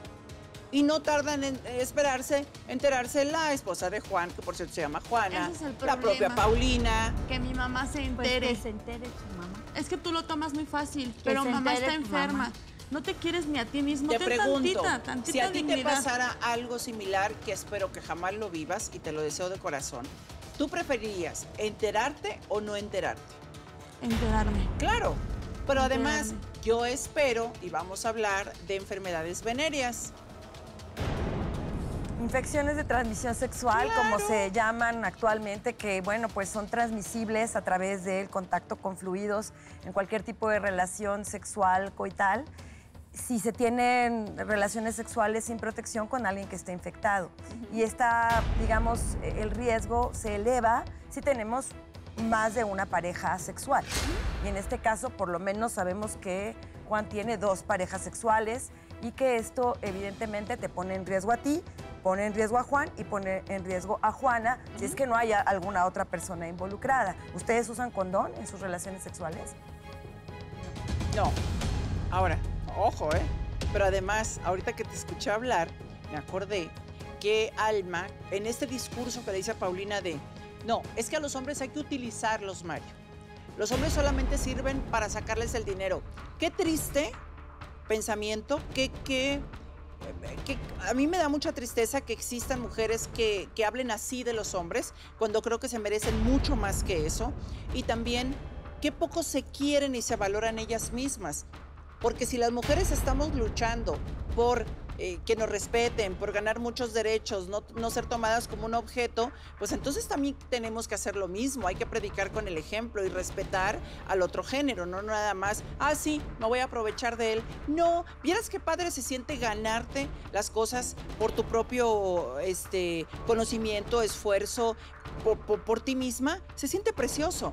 Y no tardan en enterarse la esposa de Juan, que por cierto se llama Juana, Ese es el la propia problema. Paulina. Que mi mamá se Pues entere. que se entere su mamá. Es que tú lo tomas muy fácil, pero se mamá entere está tu mamá. enferma. No te quieres ni a ti mismo. Te Ten pregunto, tantita si a ti te dignidad. pasara algo similar, que espero que jamás lo vivas y te lo deseo de corazón, ¿tú preferirías enterarte o no enterarte? Enterarme. Claro, pero además Enterarme. yo espero, y vamos a hablar de enfermedades venéreas. Infecciones de transmisión sexual, como se llaman actualmente, que bueno, pues son transmisibles a través del contacto con fluidos en cualquier tipo de relación sexual coital, si se tienen relaciones sexuales sin protección con alguien que esté infectado. Y está, digamos, el riesgo se eleva si tenemos más de una pareja sexual. Y en este caso, por lo menos sabemos que Juan tiene 2 parejas sexuales y que esto evidentemente te pone en riesgo a ti, pone en riesgo a Juan y pone en riesgo a Juana si es que no haya alguna otra persona involucrada. ¿Ustedes usan condón en sus relaciones sexuales? No. Ahora, ojo, pero además, ahorita que te escuché hablar, me acordé que Alma, en este discurso que le dice a Paulina no, es que a los hombres hay que utilizarlos, Mario. Los hombres solamente sirven para sacarles el dinero. Qué triste pensamiento, que a mí me da mucha tristeza que existan mujeres que hablen así de los hombres, cuando creo que se merecen mucho más que eso. Y también, qué poco se quieren y se valoran ellas mismas. Porque si las mujeres estamos luchando por que nos respeten, por ganar muchos derechos, no ser tomadas como un objeto, pues entonces también tenemos que hacer lo mismo. Hay que predicar con el ejemplo y respetar al otro género, no nada más, sí, me voy a aprovechar de él. No, vieras qué padre se siente ganarte las cosas por tu propio conocimiento, esfuerzo, por ti misma. Se siente precioso.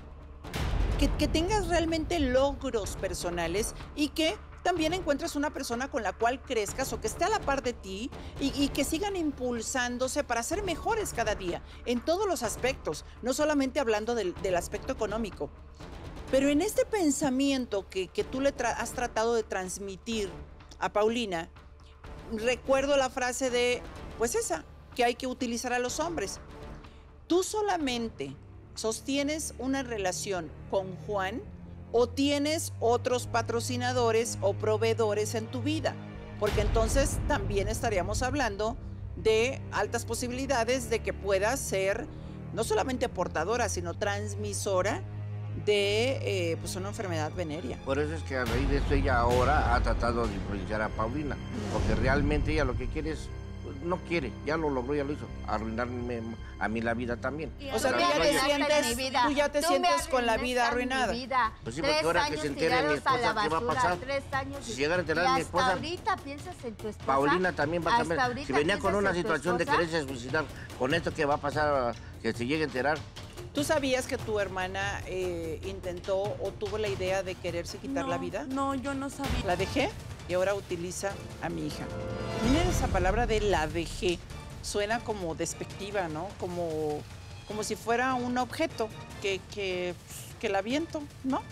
Que tengas realmente logros personales y que también encuentres una persona con la cual crezcas o que esté a la par de ti y que sigan impulsándose para ser mejores cada día, en todos los aspectos, no solamente hablando del aspecto económico. Pero en este pensamiento que tú le has tratado de transmitir a Paulina, recuerdo la frase de, pues esa, que hay que utilizar a los hombres. Tú solamente sostienes una relación con Juan o tienes otros patrocinadores o proveedores en tu vida, porque entonces también estaríamos hablando de altas posibilidades de que puedas ser no solamente portadora, sino transmisora de pues una enfermedad venérea. Por eso es que a raíz de esto ella ahora ha tratado de influenciar a Paulina, porque realmente ella lo que quiere es, no quiere, ya lo logró, ya lo hizo, arruinarme a mí la vida también. O sea, tú ya te sientes con la vida arruinada. Pues sí, porque ahora que se entere mi esposa, ¿qué va a pasar? 3 años. Si llegara a enterar mi esposa, ahorita piensas en tu esposa. Paulina también va a cambiar. Si venía con una situación de quererse suicidar, con esto que va a pasar, que se llegue a enterar. ¿Tú sabías que tu hermana intentó o tuvo la idea de quererse quitar la vida? No, yo no sabía. La dejé y ahora utiliza a mi hija. Miren esa palabra de la dejé. Suena como despectiva, ¿no? Como si fuera un objeto que la aviento.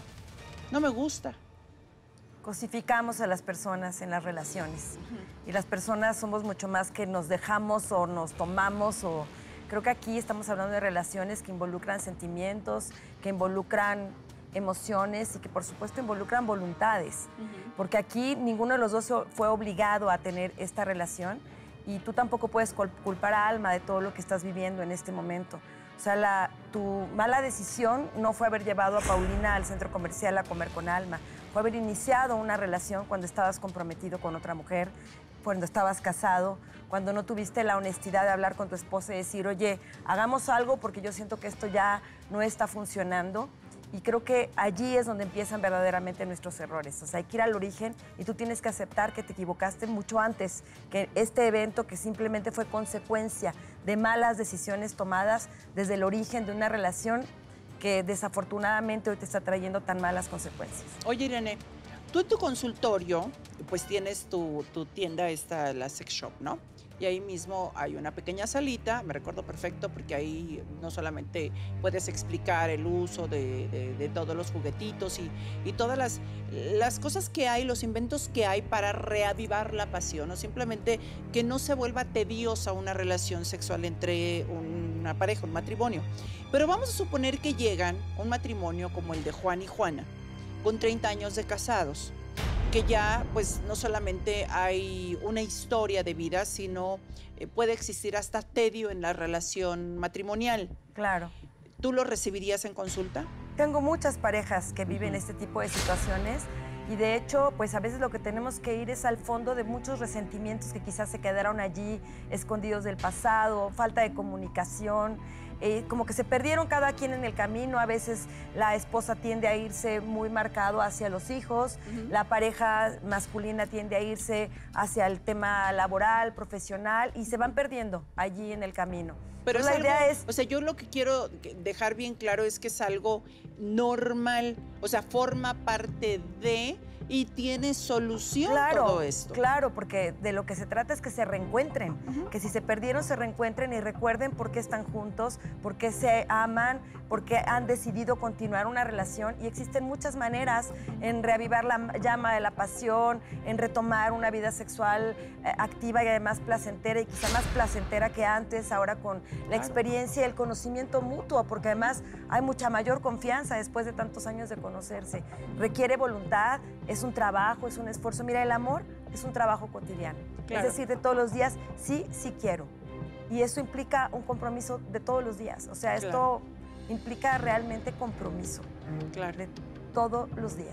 No me gusta. Cosificamos a las personas en las relaciones. Y las personas somos mucho más que nos dejamos o nos tomamos o... Creo que aquí estamos hablando de relaciones que involucran sentimientos, que involucran emociones y que por supuesto involucran voluntades. Porque aquí ninguno de los dos fue obligado a tener esta relación y tú tampoco puedes culpar a Alma de todo lo que estás viviendo en este momento. O sea, tu mala decisión no fue haber llevado a Paulina al centro comercial a comer con Alma, fue haber iniciado una relación cuando estabas comprometido con otra mujer, cuando estabas casado, cuando no tuviste la honestidad de hablar con tu esposa y decir, oye, hagamos algo porque yo siento que esto ya no está funcionando. Y creo que allí es donde empiezan verdaderamente nuestros errores. O sea, hay que ir al origen y tú tienes que aceptar que te equivocaste mucho antes, que este evento que simplemente fue consecuencia de malas decisiones tomadas desde el origen de una relación que desafortunadamente hoy te está trayendo tan malas consecuencias. Oye, Irene, tú en tu consultorio, pues tienes tu tienda la sex shop, ¿no? Y ahí mismo hay una pequeña salita, me recuerdo perfecto, porque ahí no solamente puedes explicar el uso de todos los juguetitos y todas las cosas que hay, los inventos que hay para reavivar la pasión, o simplemente que no se vuelva tediosa una relación sexual entre una pareja, un matrimonio. Pero vamos a suponer que llegan a un matrimonio como el de Juan y Juana, con 30 años de casados, que ya pues no solamente hay una historia de vida, sino puede existir hasta tedio en la relación matrimonial. Claro. ¿Tú lo recibirías en consulta? Tengo muchas parejas que viven este tipo de situaciones y de hecho, pues a veces lo que tenemos que ir es al fondo de muchos resentimientos que quizás se quedaron allí escondidos del pasado, falta de comunicación. Como que se perdieron cada quien en el camino. A veces la esposa tiende a irse muy marcado hacia los hijos, la pareja masculina tiende a irse hacia el tema laboral, profesional y se van perdiendo allí en el camino. Pero la idea es... O sea, yo lo que quiero dejar bien claro es que es algo normal, o sea, forma parte de... y tiene solución todo esto. Claro, porque de lo que se trata es que se reencuentren, que si se perdieron se reencuentren y recuerden por qué están juntos, por qué se aman, por qué han decidido continuar una relación y existen muchas maneras en reavivar la llama de la pasión, en retomar una vida sexual activa y además placentera y quizá más placentera que antes, ahora con la experiencia y el conocimiento mutuo, porque además hay mucha mayor confianza después de tantos años de conocerse. Requiere voluntad, es un trabajo, es un esfuerzo. Mira, el amor es un trabajo cotidiano. Claro. Es decir, de todos los días, sí, sí quiero. Y eso implica un compromiso de todos los días. O sea, esto implica realmente compromiso. Claro. De todos los días.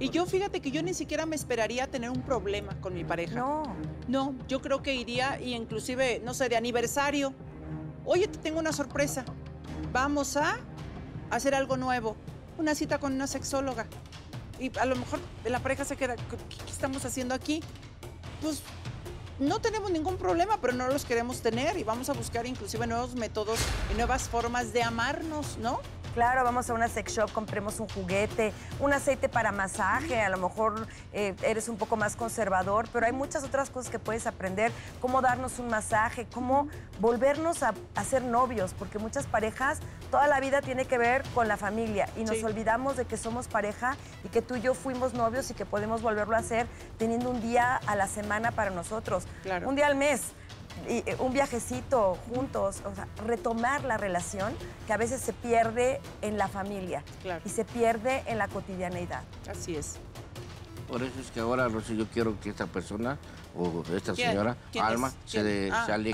Y yo, fíjate que yo ni siquiera me esperaría tener un problema con mi pareja. No, yo creo que iría y inclusive, no sé, de aniversario. Oye, te tengo una sorpresa. Vamos a hacer algo nuevo. Una cita con una sexóloga. Y a lo mejor la pareja se queda, ¿qué estamos haciendo aquí? Pues no tenemos ningún problema, pero no los queremos tener y vamos a buscar inclusive nuevos métodos y nuevas formas de amarnos, ¿no? Claro, vamos a una sex shop, compremos un juguete, un aceite para masaje, a lo mejor eres un poco más conservador, pero hay muchas otras cosas que puedes aprender, cómo darnos un masaje, cómo volvernos a ser novios, porque muchas parejas, toda la vida tiene que ver con la familia y nos olvidamos de que somos pareja y que tú y yo fuimos novios y que podemos volverlo a hacer teniendo un día a la semana para nosotros, un día al mes. Y un viajecito juntos, o sea, retomar la relación que a veces se pierde en la familia y se pierde en la cotidianeidad. Así es. Por eso es que ahora, Rosy, yo quiero que esta persona o esta señora, Alma, se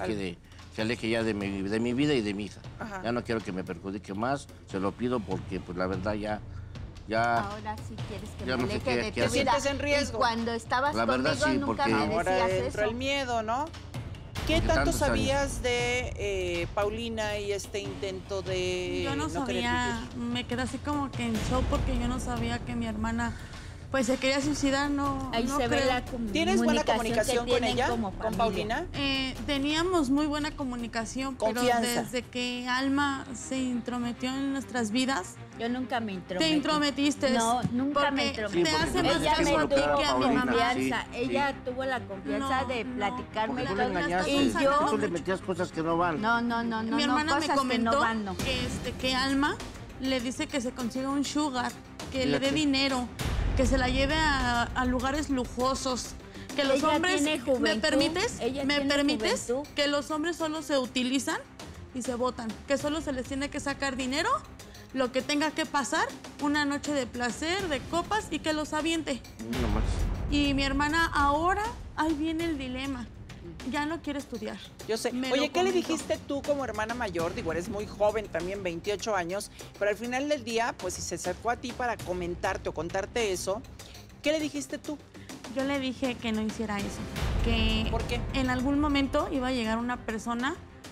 aleje ya de mi vida y de mi hija. Ajá. Ya no quiero que me perjudique más, se lo pido porque pues la verdad ya... Ahora sí quieres que me aleje de tu vida. ¿Te sientes en riesgo? Y cuando estabas conmigo sí, nunca me decías ahora eso. entró el miedo, ¿no? ¿Qué tanto sabías de Paulina y este intento de Yo no sabía, me quedé así como que en shock porque yo no sabía que mi hermana pues se quería suicidar, Ahí se ve la comunicación. ¿Tienes buena comunicación con ella, con Paulina? Teníamos muy buena comunicación, Confianza. pero desde que Alma se intrometió en nuestras vidas... Yo nunca me intrometí. ¿Te intrometiste? No, nunca me intrometí. Te hace más ella caso a ti que a mi mamá. Ella tuvo la confianza de platicarme tú le engañaste, y yo... tú le metías cosas que no van. No, mi hermana me comentó que, que Alma le dice que se consiga un sugar, que le dé dinero, que se la lleve a lugares lujosos, que los hombres... ¿Me permites? ¿Me permites? Que los hombres solo se utilizan y se botan, que solo se les tiene que sacar dinero, lo que tenga que pasar, una noche de placer, de copas y que los aviente. No más. Y mi hermana ahora, ahí viene el dilema. Ya no quiere estudiar. Yo sé. Oye, ¿qué le dijiste tú como hermana mayor? Digo, eres muy joven también, 28 años, pero al final del día, pues si se acercó a ti para comentarte o contarte eso, ¿qué le dijiste tú? Yo le dije que no hiciera eso. Que ¿por qué? En algún momento iba a llegar una persona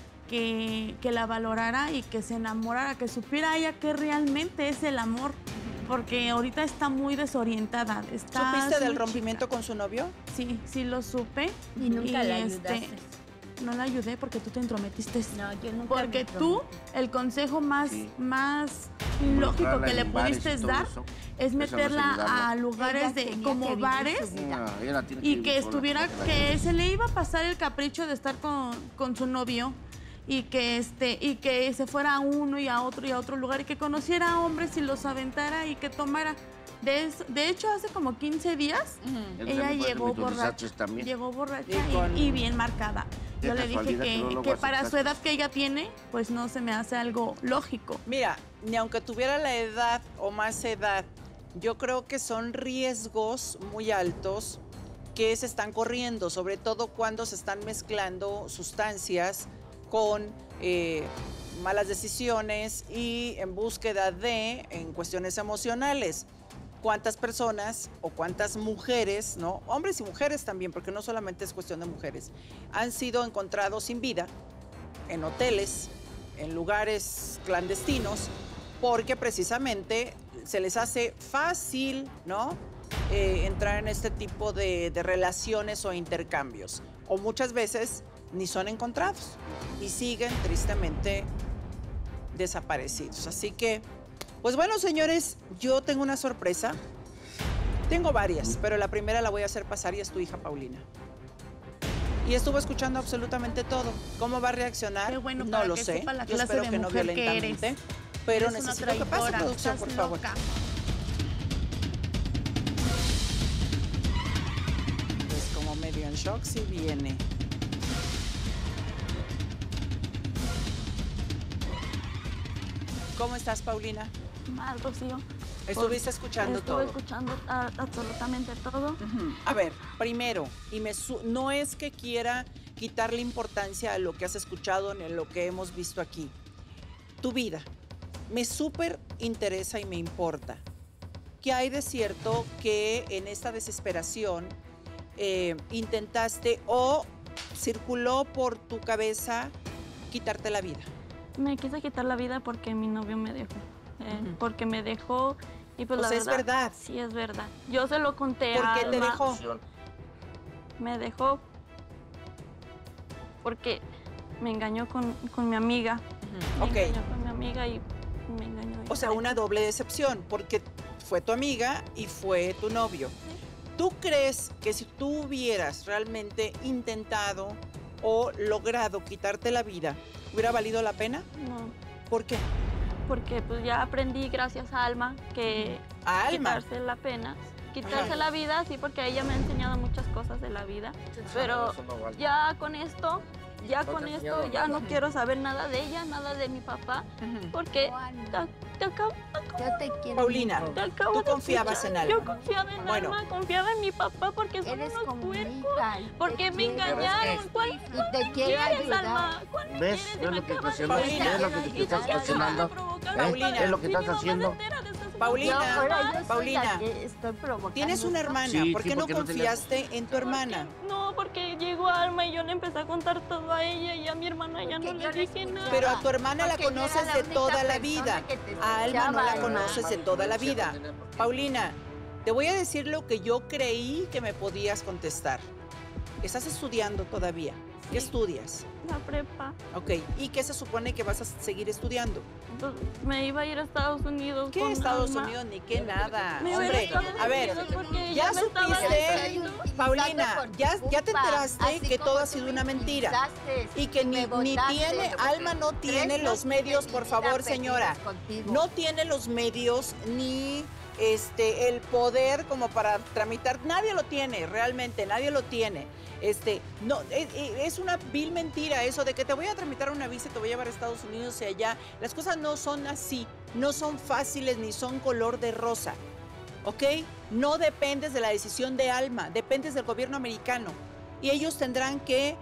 que la valorara y que se enamorara, que supiera ella qué realmente es el amor. Porque ahorita está muy desorientada. ¿Supiste del rompimiento con su novio? Sí, sí lo supe. Y nunca la ayudaste. No la ayudé porque tú te entrometiste. No, yo nunca. Porque tú, el consejo más lógico que le pudiste dar es meterla a lugares como bares y que estuviera, que se le iba a pasar el capricho de estar con su novio. Y que se fuera a uno y a otro lugar y que conociera a hombres y los aventara y que tomara. De hecho, hace como 15 días, ella llegó borracha. Llegó borracha y bien marcada. Yo le dije que para su edad que ella tiene, pues no se me hace algo lógico. Mira, ni aunque tuviera la edad o más edad, yo creo que son riesgos muy altos que se están corriendo, sobre todo cuando se están mezclando sustancias con malas decisiones y en búsqueda en cuestiones emocionales. ¿Cuántas personas o cuántas mujeres, ¿no? Hombres y mujeres también, porque no solamente es cuestión de mujeres, han sido encontrados sin vida en hoteles, en lugares clandestinos, porque precisamente se les hace fácil, ¿no? Entrar en este tipo de relaciones o intercambios. O muchas veces ni son encontrados y siguen tristemente desaparecidos. Así que, pues bueno, señores, yo tengo una sorpresa. Tengo varias, pero la primera la voy a hacer pasar y es tu hija Paulina. Y estuvo escuchando absolutamente todo. ¿Cómo va a reaccionar? Qué bueno, no lo sé. Yo espero que no violentamente, pero necesito que pase, producción, por favor. Pues como medio en shock si viene. ¿Cómo estás, Paulina? Mal, Rocío. ¿Estuviste escuchando todo? Estuve escuchando absolutamente todo. A ver, primero, no es que quiera quitarle importancia a lo que has escuchado ni a lo que hemos visto aquí. Tu vida me súper interesa y me importa. ¿qué hay de cierto que en esta desesperación intentaste o circuló por tu cabeza quitarte la vida? Me quise quitar la vida porque mi novio me dejó. Porque me dejó y pues O la sea, ¿es verdad? Sí, es verdad. Yo se lo conté ¿Por a qué te Alma. dejó? Me dejó porque me engañó con mi amiga. Ok. Me engañó con mi amiga y me engañó. O sea, una doble decepción, porque fue tu amiga y fue tu novio. ¿Tú crees que si tú hubieras realmente intentado o logrado quitarte la vida, hubiera valido la pena? No, ¿Por qué? porque pues ya aprendí gracias a Alma que ¿A Alma? quitarse la pena, quitarse la vida, sí, porque ella me ha enseñado muchas cosas de la vida. Pero Eso no vale. ya con esto, No te ha enseñado ya nada. no quiero saber nada de ella, nada de mi papá, porque te acabo Yo te quiero. Paulina, te acabo tú de confiabas en escuchar. Alma. Yo confiaba en Bueno. Alma, confiaba en mi papá porque son Eres unos como mi puercos. hija. y Porque te me quiero. engañaron. ¿Cuál Y te quiero quieres, ayudar. Alma? ¿Cuál ¿Ves? quieres? ¿Ves Me lo que acabas estás de haciendo? Paulina. ¿Ves lo que te estás Y tú ya cocinando? vas a provocar Paulina. más. ¿Ves lo que Y estás mi mamá se haciendo? entera de esas Paulina, Yo ahora yo soy Paulina, la que estoy provocando. tienes una esto. hermana. Sí, ¿Por sí, qué no porque no tenías- confiaste en tu hermana? No, porque llegó Alma y yo le empecé a contar todo a ella y a mi hermana ya no Porque le yo la dije escuchaba. nada. Pero a tu hermana la Porque yo era conoces la de única toda la persona vida. que te A Alma no la escuchaba, conoces de toda la vida. Paulina, te voy a decir lo que yo creí que me podías contestar. Estás estudiando todavía. ¿Qué estudias? La prepa. Ok, ¿y qué se supone que vas a seguir estudiando? Pues, me iba a ir a Estados Unidos. ¿Qué con Estados Alma. Unidos ni qué nada? Me iba a ir Hombre, Estados a ver, Unidos porque ya ella me estaba supiste, diciendo- Paulina, ya te enteraste que todo ha sido una mentira. Y que ni tiene, Alma no tiene los medios, por favor, señora. No tiene los medios ni el poder como para tramitar. Nadie lo tiene, realmente, nadie lo tiene. No, es una vil mentira eso de que te voy a tramitar una visa y te voy a llevar a Estados Unidos y allá. Las cosas no son así, no son fáciles ni son color de rosa, ¿ok? No dependes de la decisión de Alma, dependes del gobierno americano. Y ellos tendrán que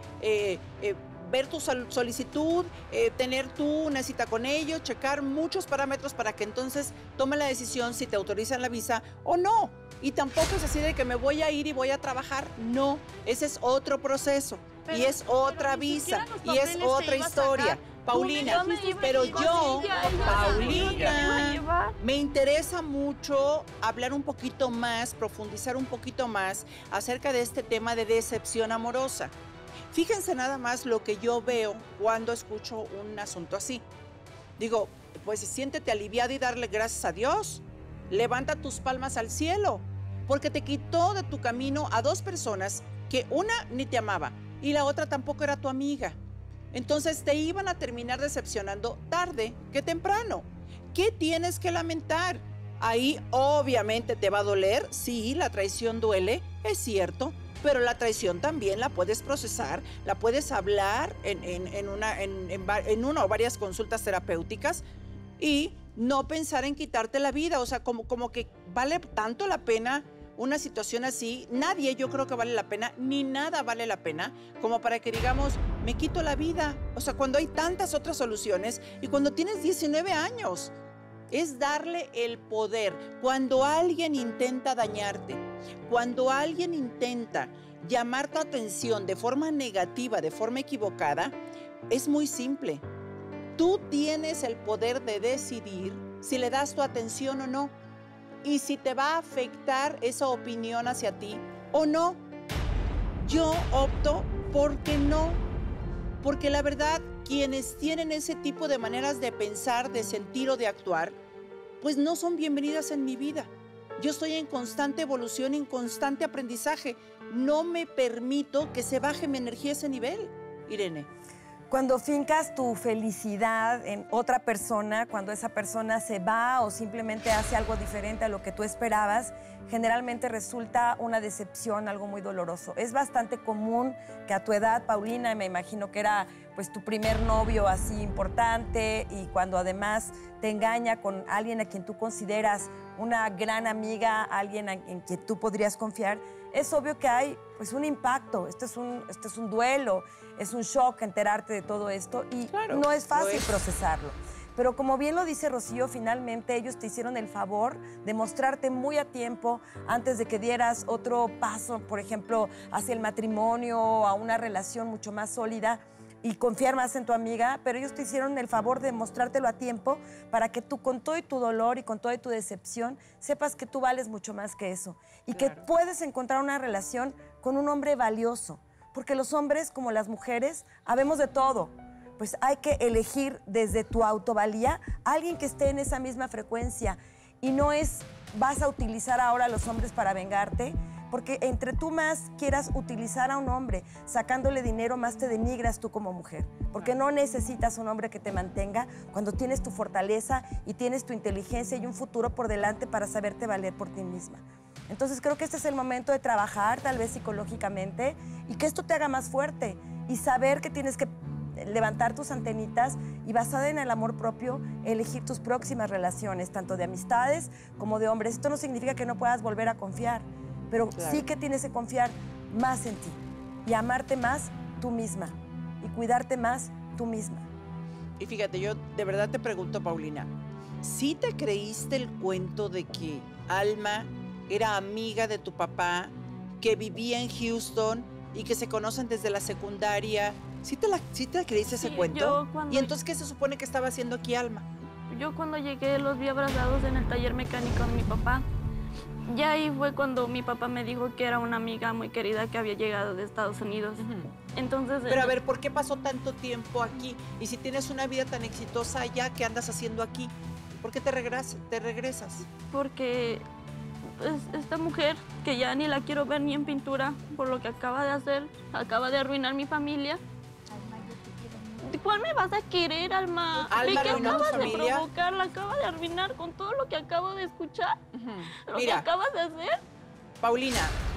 ver tu solicitud, tener tú una cita con ellos, checar muchos parámetros para que entonces tome la decisión si te autorizan la visa o no. Y tampoco es así de que me voy a ir y voy a trabajar. No, ese es otro proceso. Pero- y es otra pero ni visa. siquiera los Y es papeles te otra iba a historia. sacar. Paulina, Tú me dijiste pero que con yo, ella, ella me iba a Paulina, llevar. me interesa mucho hablar un poquito más, profundizar un poquito más acerca de este tema de decepción amorosa. Fíjense nada más lo que yo veo cuando escucho un asunto así. Digo, pues siéntete aliviada y darle gracias a Dios. Levanta tus palmas al cielo, porque te quitó de tu camino a dos personas que una ni te amaba y la otra tampoco era tu amiga. Entonces te iban a terminar decepcionando tarde que temprano. ¿Qué tienes que lamentar? Ahí obviamente te va a doler, sí, la traición duele, es cierto, pero la traición también la puedes procesar, la puedes hablar en una o varias consultas terapéuticas y no pensar en quitarte la vida. O sea, como que vale tanto la pena una situación así. Nadie, yo creo que vale la pena, ni nada vale la pena como para que digamos, me quito la vida. O sea, cuando hay tantas otras soluciones y cuando tienes 19 años. Es darle el poder. Cuando alguien intenta dañarte, cuando alguien intenta llamar tu atención de forma negativa, de forma equivocada, es muy simple. Tú tienes el poder de decidir si le das tu atención o no y si te va a afectar esa opinión hacia ti o no. Yo opto porque no, porque la verdad, quienes tienen ese tipo de maneras de pensar, de sentir o de actuar, pues no son bienvenidas en mi vida. Yo estoy en constante evolución, en constante aprendizaje. No me permito que se baje mi energía a ese nivel, Irene. Cuando fincas tu felicidad en otra persona, cuando esa persona se va o simplemente hace algo diferente a lo que tú esperabas, generalmente resulta una decepción, algo muy doloroso. Es bastante común que a tu edad, Paulina, me imagino que era pues tu primer novio así importante y cuando además te engaña con alguien a quien tú consideras una gran amiga, alguien en quien tú podrías confiar, es obvio que hay pues un impacto. Esto es un duelo, es un shock enterarte de todo esto y Claro, no es lo fácil es. procesarlo. Pero como bien lo dice Rocío, finalmente ellos te hicieron el favor de mostrarte muy a tiempo antes de que dieras otro paso, por ejemplo, hacia el matrimonio o a una relación mucho más sólida y confiar más en tu amiga, pero ellos te hicieron el favor de mostrártelo a tiempo para que tú con todo y tu dolor y con toda tu decepción sepas que tú vales mucho más que eso y que puedes encontrar una relación con un hombre valioso, porque los hombres como las mujeres habemos de todo. Pues hay que elegir desde tu autovalía a alguien que esté en esa misma frecuencia y no es vas a utilizar ahora a los hombres para vengarte, porque entre tú más quieras utilizar a un hombre sacándole dinero, más te denigras tú como mujer, porque no necesitas un hombre que te mantenga cuando tienes tu fortaleza y tienes tu inteligencia y un futuro por delante para saberte valer por ti misma. Entonces creo que este es el momento de trabajar tal vez psicológicamente y que esto te haga más fuerte y saber que tienes que levantar tus antenitas y basada en el amor propio, elegir tus próximas relaciones, tanto de amistades como de hombres. Esto no significa que no puedas volver a confiar, pero sí que tienes que confiar más en ti y amarte más tú misma y cuidarte más tú misma. Y fíjate, yo de verdad te pregunto, Paulina, ¿sí te creíste el cuento de que Alma era amiga de tu papá, que vivía en Houston y que se conocen desde la secundaria? ¿Sí te creíste ese cuento? ¿Y entonces qué se supone que estaba haciendo aquí Alma? Yo cuando llegué los vi abrazados en el taller mecánico de mi papá. Ya ahí fue cuando mi papá me dijo que era una amiga muy querida que había llegado de Estados Unidos. Entonces... Pero a ver, ¿por qué pasó tanto tiempo aquí? Y si tienes una vida tan exitosa allá, ¿qué andas haciendo aquí? ¿Por qué te regresas? Porque esta mujer, que ya ni la quiero ver ni en pintura por lo que acaba de hacer, acaba de arruinar mi familia. ¿Cuál me vas a querer, Alma? ¿Alma ¿Qué arruinó tu acabas de familia? provocar? La acaba de arruinar con todo lo que acabo de escuchar. Lo que Mira, acabas de hacer. Paulina,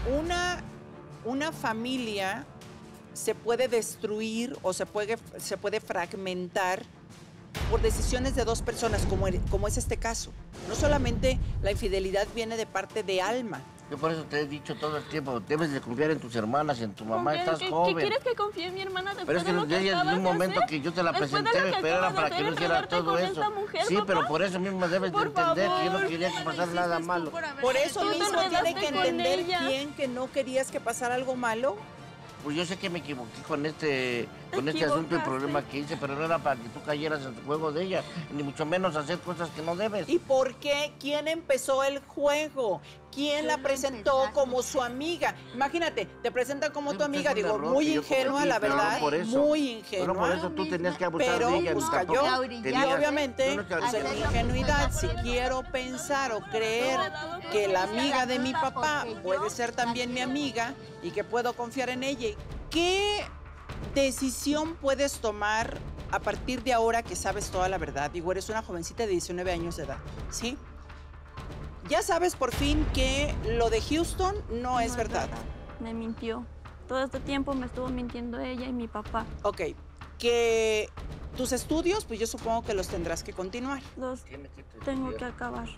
una familia se puede destruir o se puede fragmentar por decisiones de dos personas, como es este caso. No solamente la infidelidad viene de parte de Alma. Yo por eso te he dicho todo el tiempo, debes de confiar en tus hermanas, en tu mamá, estás joven. ¿Qué quieres que confíe en mi hermana después pero es que de lo que desde acabas un de momento hacer? que yo te la Después de presenté, lo que pero era acabas de para que hacer, no hiciera enredarte todo con eso. esta mujer, Sí, papá. pero por eso mismo debes de Por entender que yo no favor. quería que pasara nada malo. Por eso Tú te mismo tiene enredaste que con entender ella. quién que no querías que pasara algo malo. Pues yo sé que me equivoqué con este asunto y problema que hice, pero no era para que tú cayeras en el juego de ella, ni mucho menos hacer cosas que no debes. ¿Y por qué? ¿Quién empezó el juego? ¿Quién la presentó como su amiga? Imagínate, te presentan como tu amiga, digo, muy ingenua, la verdad, muy ingenua. Pero por eso tú tenías que abusar pero de ella. pues cayó. Y obviamente, pues, en mi ingenuidad, si quiero pensar o creer que la amiga de mi papá puede ser también mi amiga y que puedo confiar en ella, ¿qué decisión puedes tomar a partir de ahora que sabes toda la verdad? Digo, eres una jovencita de 19 años de edad, ¿sí? Ya sabes por fin que lo de Houston no es verdad. Me mintió. Todo este tiempo me estuvo mintiendo ella y mi papá. Ok, que tus estudios, pues yo supongo que los tendrás que continuar. Los tengo que acabar.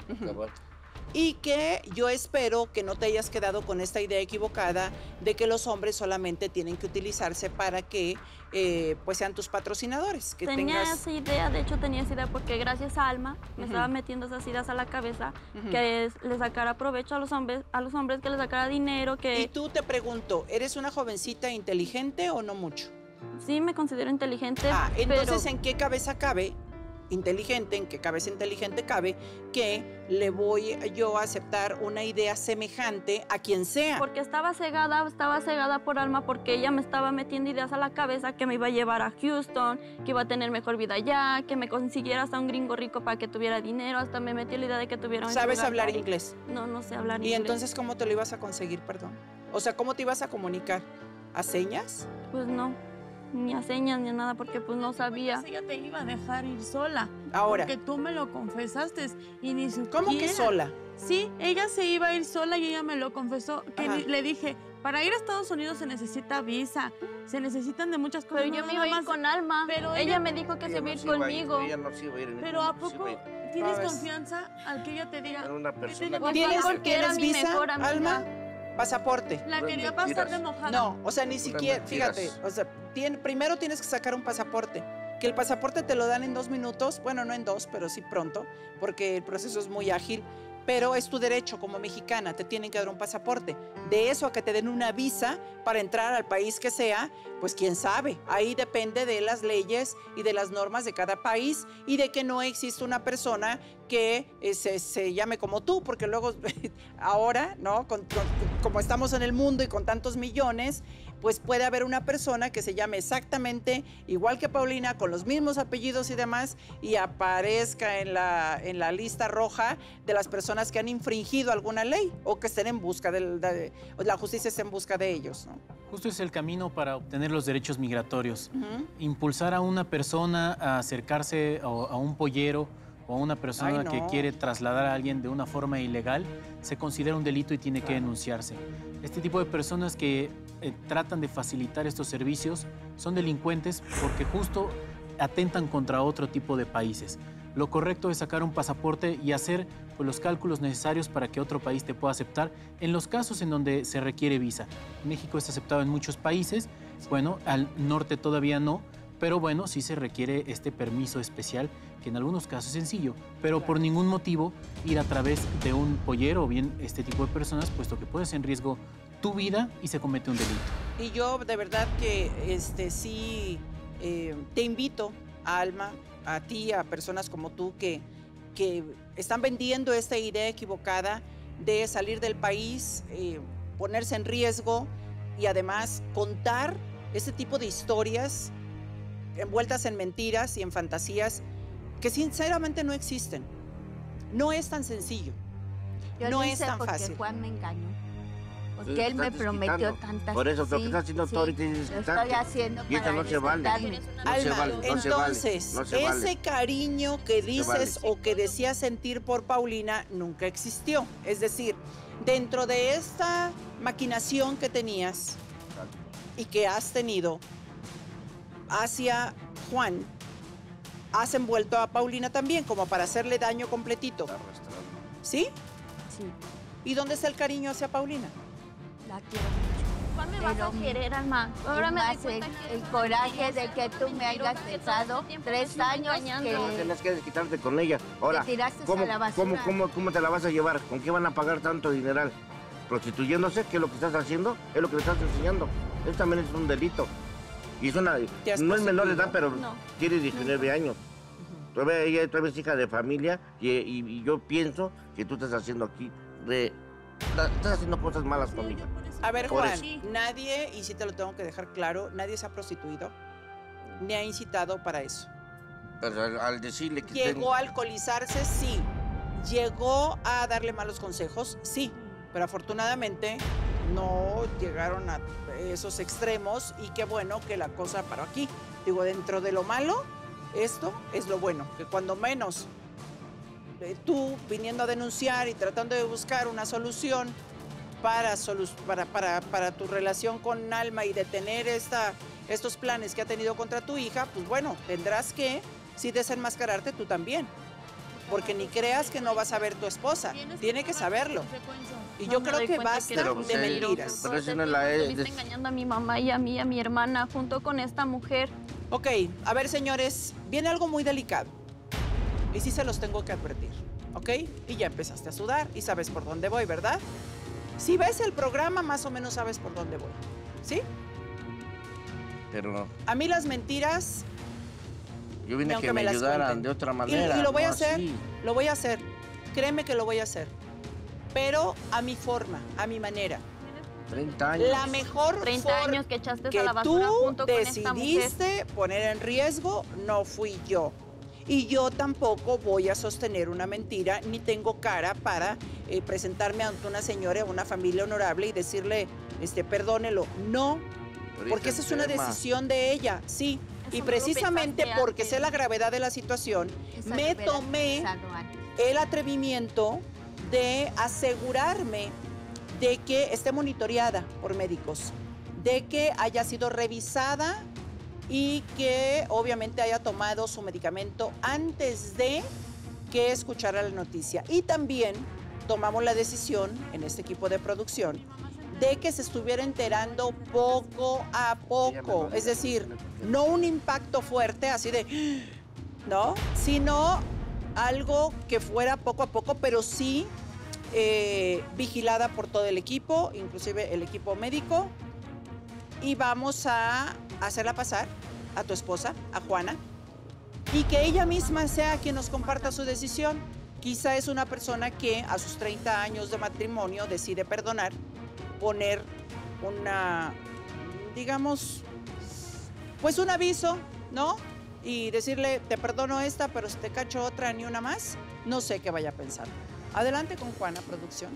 Y que yo espero que no te hayas quedado con esta idea equivocada de que los hombres solamente tienen que utilizarse para que pues sean tus patrocinadores. Que tenía esa idea, de hecho tenía esa idea porque gracias a Alma me estaba metiendo esas ideas a la cabeza, que le sacara provecho a los hombres, que le sacara dinero, que... Y tú te pregunto, ¿eres una jovencita inteligente o no mucho? Sí, me considero inteligente, entonces, pero... ¿en qué cabeza cabe? ¿En qué cabeza inteligente cabe que le voy yo a aceptar una idea semejante a quien sea? Porque estaba cegada por Alma, porque ella me estaba metiendo ideas a la cabeza que me iba a llevar a Houston, que iba a tener mejor vida allá, que me consiguiera hasta un gringo rico para que tuviera dinero, hasta me metió la idea de que tuviera un... ¿Sabes hablar inglés? No, no sé hablar inglés. ¿Y entonces cómo te lo ibas a conseguir, perdón? O sea, ¿cómo te ibas a comunicar? ¿A señas? Pues no. Ni a señas ni a nada, porque pues no sabía. Pues ella te iba a dejar ir sola. Ahora. Porque tú me lo confesaste y ni siquiera... ¿Cómo que sola? Sí, ella se iba a ir sola y ella me lo confesó. Que le dije, para ir a Estados Unidos se necesita visa, se necesitan de muchas cosas. Pero yo me iba a ir con Alma. Pero ella me dijo que se iba a ir conmigo. Pero ¿a poco tienes confianza al que ella te diga? ¿Tienes visa, Alma? Pasaporte. La quería pasar de mojada. No, o sea, ni siquiera, fíjate, o sea, primero tienes que sacar un pasaporte. que el pasaporte te lo dan en 2 minutos, bueno, no en 2, pero sí pronto, porque el proceso es muy ágil, pero es tu derecho como mexicana, te tienen que dar un pasaporte. De eso a que te den una visa para entrar al país que sea, pues quién sabe. Ahí depende de las leyes y de las normas de cada país y de que no existe una persona que se llame como tú, porque luego ahora, ¿no? Como estamos en el mundo y con tantos millones, pues puede haber una persona que se llame exactamente igual que Paulina, con los mismos apellidos y demás, y aparezca en la lista roja de las personas que han infringido alguna ley o que estén en busca la justicia está en busca de ellos, ¿no? Justo es el camino para obtener los derechos migratorios. Impulsar a una persona a acercarse a un pollero o a una persona que quiere trasladar a alguien de una forma ilegal, se considera un delito y tiene que denunciarse. Este tipo de personas que tratan de facilitar estos servicios son delincuentes porque justo atentan contra otro tipo de países. Lo correcto es sacar un pasaporte y hacer pues, los cálculos necesarios para que otro país te pueda aceptar en los casos en donde se requiere visa. México es aceptado en muchos países, bueno, al norte todavía no, pero bueno, sí se requiere este permiso especial, que en algunos casos es sencillo, pero por ningún motivo ir a través de un pollero o bien este tipo de personas, puesto que pones en riesgo tu vida y se comete un delito. Y yo de verdad que sí te invito, Alma, a ti, a personas como tú que están vendiendo esta idea equivocada de salir del país, ponerse en riesgo y además contar este tipo de historias envueltas en mentiras y en fantasías que sinceramente no existen. No es tan sencillo. Yo no lo es hice tan porque fácil. Juan me engañó. Porque él me prometió tantas cosas. Por eso, lo que estás haciendo tú ahorita es lo desquitarte. estoy haciendo Y eso para no se vale. desquitarme. Alma, entonces, ese cariño que dices o que decías sentir por Paulina nunca existió. Es decir, dentro de esta maquinación que tenías y que has tenido hacia Juan, has envuelto a Paulina también, como para hacerle daño completito. ¿Sí? Sí, ¿Y dónde está el cariño hacia Paulina? la quiero mucho. ¿Cuál me vas a Pero querer, Alma? Ahora y me doy más cuenta que el coraje de que tú me hayas dejado 3 años No que tienes que desquitarte con ella. Ahora, te tiraste ¿cómo, a la basura. ¿cómo te la vas a llevar? ¿Con qué van a pagar tanto dineral? Prostituyéndose, que es lo que estás haciendo, es lo que le estás enseñando. Eso también es un delito. Y es no es menor de edad, pero tiene 19 años. Ella todavía es hija de familia y yo pienso que tú estás haciendo aquí, estás haciendo cosas malas conmigo. A ver, Por Juan, eso. nadie, y sí te lo tengo que dejar claro, nadie se ha prostituido ni ha incitado para eso. Pero al decirle que... ¿Llegó a alcoholizarse? Sí. ¿Llegó a darle malos consejos? Sí. Pero afortunadamente no llegaron a esos extremos y qué bueno que la cosa paró aquí. Digo, dentro de lo malo, esto es lo bueno, que cuando menos tú viniendo a denunciar y tratando de buscar una solución para tu relación con Alma y detener estos planes que ha tenido contra tu hija, pues bueno, tendrás que sí desenmascararte tú también. Porque ni creas que no vas a ver tu esposa, tiene que saberlo. Y yo creo que basta de mentiras. Pero eso no es la... Estuviste engañando a mi mamá y a mí, a mi hermana, junto con esta mujer. Ok, a ver, señores, viene algo muy delicado. Y sí se los tengo que advertir, ¿ok? Y ya empezaste a sudar y sabes por dónde voy, ¿verdad? Si ves el programa, más o menos sabes por dónde voy, ¿sí? Pero A mí las mentiras... yo vine a aunque que me las ayudaran cuenten. de otra manera. Y lo voy a no hacer, así. lo voy a hacer. Créeme que lo voy a hacer. Pero a mi forma, a mi manera. 30 años. La mejor 30 forma años que echaste que a la basura tú junto con esta mujer. decidiste poner en riesgo no fui yo. Y yo tampoco voy a sostener una mentira, ni tengo cara para presentarme ante una señora o una familia honorable y decirle, perdónelo. No, porque esa es una decisión de ella, sí. Eso Y no lo precisamente pensaste porque antes. sé la gravedad de la situación, Esa me hubiera tomé pensado antes. el atrevimiento de asegurarme de que esté monitoreada por médicos, de que haya sido revisada y que obviamente haya tomado su medicamento antes de que escuchara la noticia. Y también tomamos la decisión en este equipo de producción de que se estuviera enterando poco a poco. Es decir, no un impacto fuerte, así de, ¿no? Sino algo que fuera poco a poco, pero sí vigilada por todo el equipo, inclusive el equipo médico. Y vamos a hacerla pasar a tu esposa, a Juana, y que ella misma sea quien nos comparta su decisión. Quizá es una persona que a sus 30 años de matrimonio decide perdonar, poner una, digamos, pues un aviso, ¿no? Y decirle, te perdono esta, pero si te cacho otra, ni una más. No sé qué vaya a pensar. Adelante con Juana, producción.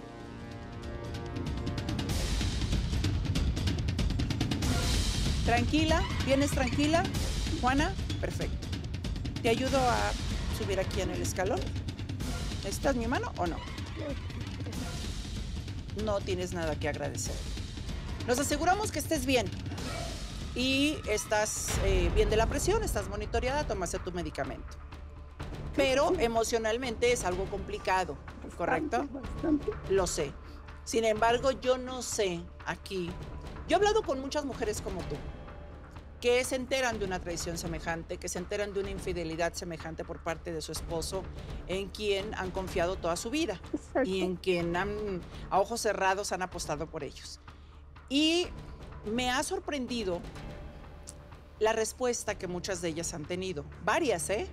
¿Tranquila? ¿Vienes tranquila? Juana, perfecto. ¿Te ayudo a subir aquí en el escalón? ¿Necesitas mi mano o no? No tienes nada que agradecer. Nos aseguramos que estés bien y estás bien de la presión, estás monitoreada, tomaste tu medicamento. Pero emocionalmente es algo complicado, ¿correcto? Bastante. Lo sé. Sin embargo, yo no sé aquí. Yo he hablado con muchas mujeres como tú, que se enteran de una traición semejante, que se enteran de una infidelidad semejante por parte de su esposo, en quien han confiado toda su vida. Exacto. Y en quien a ojos cerrados han apostado por ellos. Y me ha sorprendido la respuesta que muchas de ellas han tenido. Varias, ¿eh?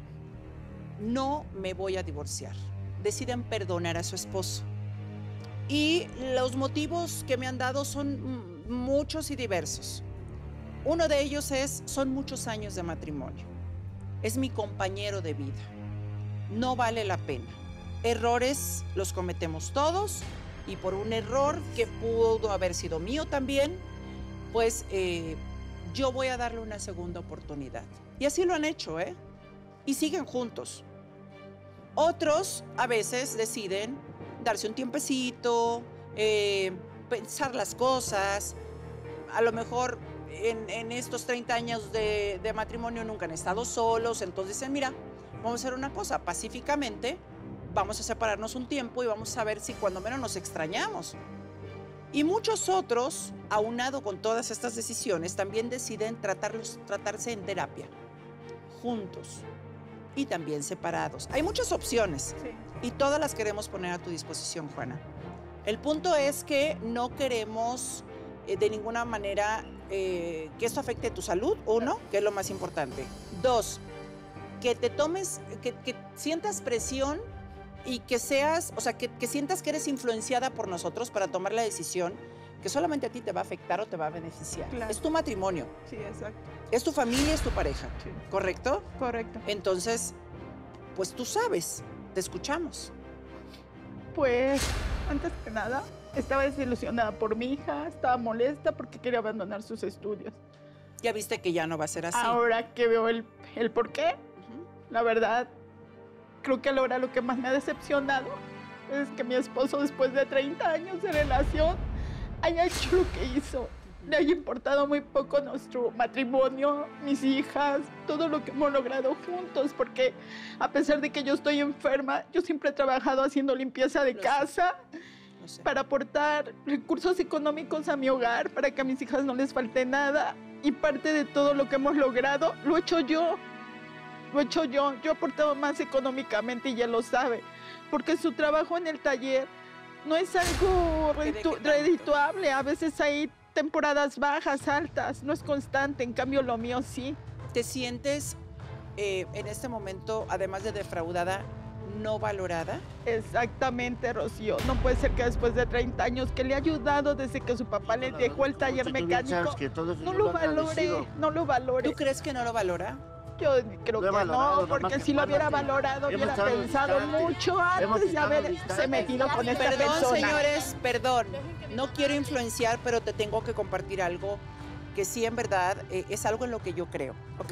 No me voy a divorciar. Deciden perdonar a su esposo. Y los motivos que me han dado son muchos y diversos. Uno de ellos son muchos años de matrimonio. Es mi compañero de vida. No vale la pena. Errores los cometemos todos y por un error que pudo haber sido mío también, pues yo voy a darle una segunda oportunidad. Y así lo han hecho, ¿eh? Y siguen juntos. Otros a veces deciden darse un tiempecito, pensar las cosas, a lo mejor en estos 30 años de matrimonio nunca han estado solos, entonces dicen, mira, vamos a hacer una cosa, pacíficamente, vamos a separarnos un tiempo y vamos a ver si cuando menos nos extrañamos. Y muchos otros, aunado con todas estas decisiones, también deciden tratarse en terapia, juntos y también separados. Hay muchas opciones y todas las queremos poner a tu disposición, Juana. El punto es que no queremos de ninguna manera que esto afecte tu salud, uno, que es lo más importante. Dos, que te tomes, que sientas presión y que seas, o sea, que sientas que eres influenciada por nosotros para tomar la decisión que solamente a ti te va a afectar o te va a beneficiar. Claro. Es tu matrimonio. Sí, exacto. Es tu familia, es tu pareja. Sí. ¿Correcto? Correcto. Entonces, pues tú sabes, te escuchamos. Pues, antes que nada, estaba desilusionada por mi hija, estaba molesta porque quería abandonar sus estudios. Ya viste que ya no va a ser así. Ahora que veo el por qué, la verdad, creo que ahora lo que más me ha decepcionado es que mi esposo, después de 30 años de relación, haya hecho lo que hizo. Le haya importado muy poco nuestro matrimonio, mis hijas, todo lo que hemos logrado juntos, porque a pesar de que yo estoy enferma, yo siempre he trabajado haciendo limpieza de casa para aportar recursos económicos a mi hogar, para que a mis hijas no les falte nada. Y parte de todo lo que hemos logrado lo he hecho yo. Lo he hecho yo. Yo he aportado más económicamente y ya lo sabe, porque su trabajo en el taller no es algo redituable. A veces hay temporadas bajas, altas, no es constante, en cambio lo mío sí. ¿Te sientes en este momento, además de defraudada, no valorada? Exactamente, Rocío. No puede ser que después de 30 años que le ha ayudado desde que su papá le dejó el taller mecánico, no lo valore, no lo valore. ¿Tú crees que no lo valora? Yo creo que no, porque si lo hubiera valorado, hubiera pensado mucho antes de haberse metido con esta persona. Perdón, señores, perdón. No quiero influenciar, pero te tengo que compartir algo que sí, en verdad, es algo en lo que yo creo, ¿ok?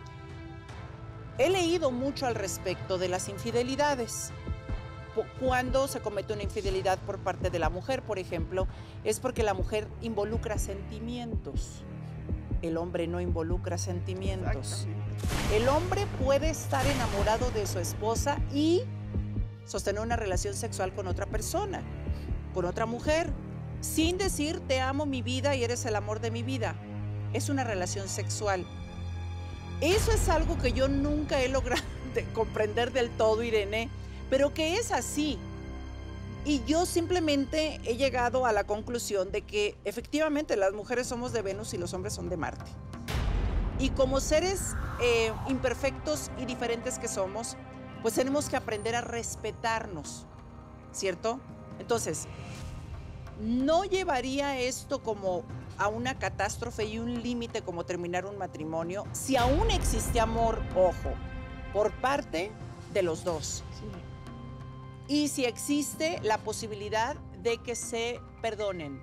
He leído mucho al respecto de las infidelidades. Cuando se comete una infidelidad por parte de la mujer, por ejemplo, es porque la mujer involucra sentimientos. El hombre no involucra sentimientos. El hombre puede estar enamorado de su esposa y sostener una relación sexual con otra persona, con otra mujer. sin decir te amo mi vida y eres el amor de mi vida. Es una relación sexual. Eso es algo que yo nunca he logrado comprender del todo, Irene, pero que es así. Y yo simplemente he llegado a la conclusión de que efectivamente las mujeres somos de Venus y los hombres son de Marte. Y como seres imperfectos y diferentes que somos, pues tenemos que aprender a respetarnos, ¿cierto? Entonces, no llevaría esto como a una catástrofe y un límite como terminar un matrimonio si aún existe amor, ojo, por parte de los dos. Sí. Y si existe la posibilidad de que se perdonen.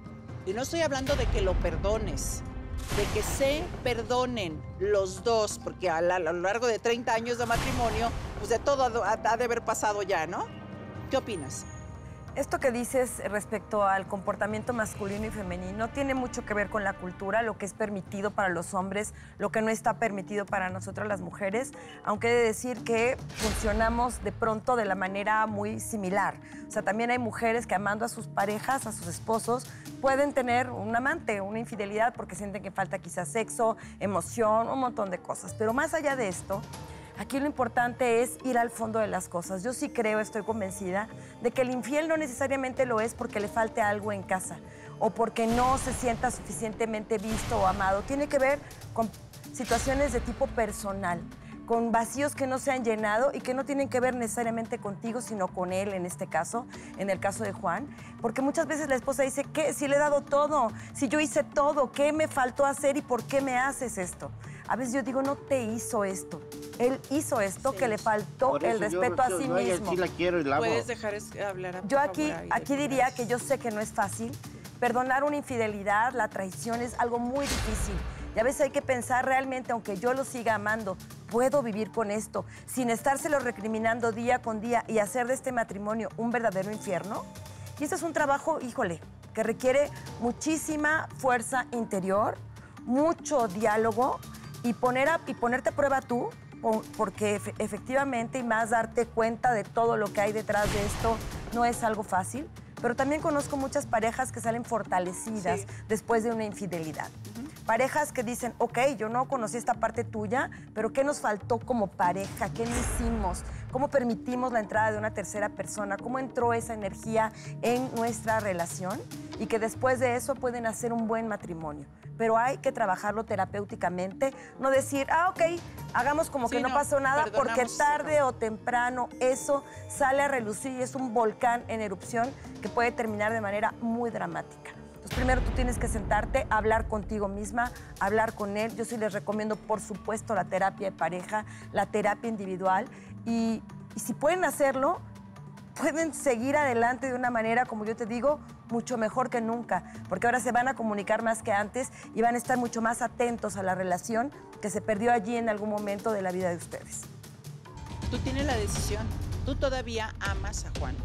Y no estoy hablando de que lo perdones, de que se perdonen los dos, porque a lo largo de 30 años de matrimonio, pues de todo ha de haber pasado ya, ¿no? ¿Qué opinas? Esto que dices respecto al comportamiento masculino y femenino tiene mucho que ver con la cultura, lo que es permitido para los hombres, lo que no está permitido para nosotras las mujeres, aunque he de decir que funcionamos de pronto de la manera muy similar. O sea, también hay mujeres que amando a sus parejas, a sus esposos, pueden tener un amante, una infidelidad porque sienten que falta quizás sexo, emoción, un montón de cosas. Pero más allá de esto, aquí lo importante es ir al fondo de las cosas. Yo sí creo, estoy convencida, de que el infiel no necesariamente lo es porque le falte algo en casa o porque no se sienta suficientemente visto o amado. Tiene que ver con situaciones de tipo personal, con vacíos que no se han llenado y que no tienen que ver necesariamente contigo, sino con él en este caso, en el caso de Juan. Porque muchas veces la esposa dice, ¿qué? Si le he dado todo, si yo hice todo, ¿qué me faltó hacer y por qué me haces esto? A veces yo digo, no te hizo esto. Él hizo esto, sí, que le faltó el respeto a sí mismo. Sí la quiero y la amo. Puedes dejar hablar. Yo aquí diría que yo sé que no es fácil. Perdonar una infidelidad, la traición es algo muy difícil. Y a veces hay que pensar realmente, aunque yo lo siga amando, ¿puedo vivir con esto sin estárselo recriminando día con día y hacer de este matrimonio un verdadero infierno? Y este es un trabajo, híjole, que requiere muchísima fuerza interior, mucho diálogo y ponerte a prueba tú, porque efectivamente, y más darte cuenta de todo lo que hay detrás de esto, no es algo fácil. Pero también conozco muchas parejas que salen fortalecidas, sí, después de una infidelidad. Parejas que dicen, ok, yo no conocí esta parte tuya, pero ¿qué nos faltó como pareja? ¿Qué no hicimos? ¿Cómo permitimos la entrada de una tercera persona? ¿Cómo entró esa energía en nuestra relación? Y que después de eso pueden hacer un buen matrimonio. Pero hay que trabajarlo terapéuticamente, no decir, ok, hagamos como que no pasó nada, porque tarde o temprano eso sale a relucir y es un volcán en erupción que puede terminar de manera muy dramática. Entonces, primero tú tienes que sentarte, hablar contigo misma, hablar con él. Yo sí les recomiendo, por supuesto, la terapia de pareja, la terapia individual. Y si pueden hacerlo, pueden seguir adelante de una manera, como yo te digo, mucho mejor que nunca, porque ahora se van a comunicar más que antes y van a estar mucho más atentos a la relación que se perdió allí en algún momento de la vida de ustedes. Tú tienes la decisión. ¿Tú todavía amas a Juan?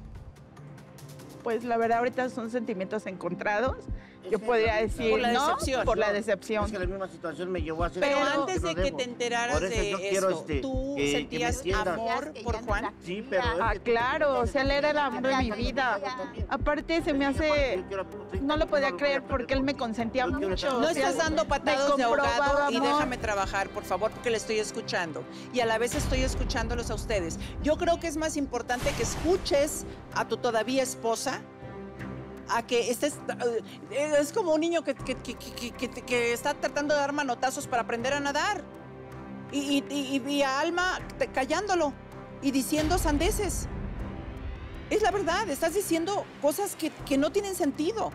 Pues la verdad ahorita son sentimientos encontrados. Yo podría decir por la decepción. Por la decepción. Es que la misma situación me llevó a hacer. Pero antes de que te enteraras de esto, ¿tú sentías amor por Juan? Sí, pero claro, o sea, él era el amor de mi vida. Aparte se me hace, no lo podía creer porque él me consentía mucho. No estás dando patadas de ahogado y déjame trabajar, por favor, porque le estoy escuchando. Y a la vez estoy escuchándolos a ustedes. Yo creo que es más importante que escuches a tu todavía esposa, a que estés, es como un niño que está tratando de dar manotazos para aprender a nadar y a Alma callándolo y diciendo sandeces. Es la verdad, estás diciendo cosas que no tienen sentido.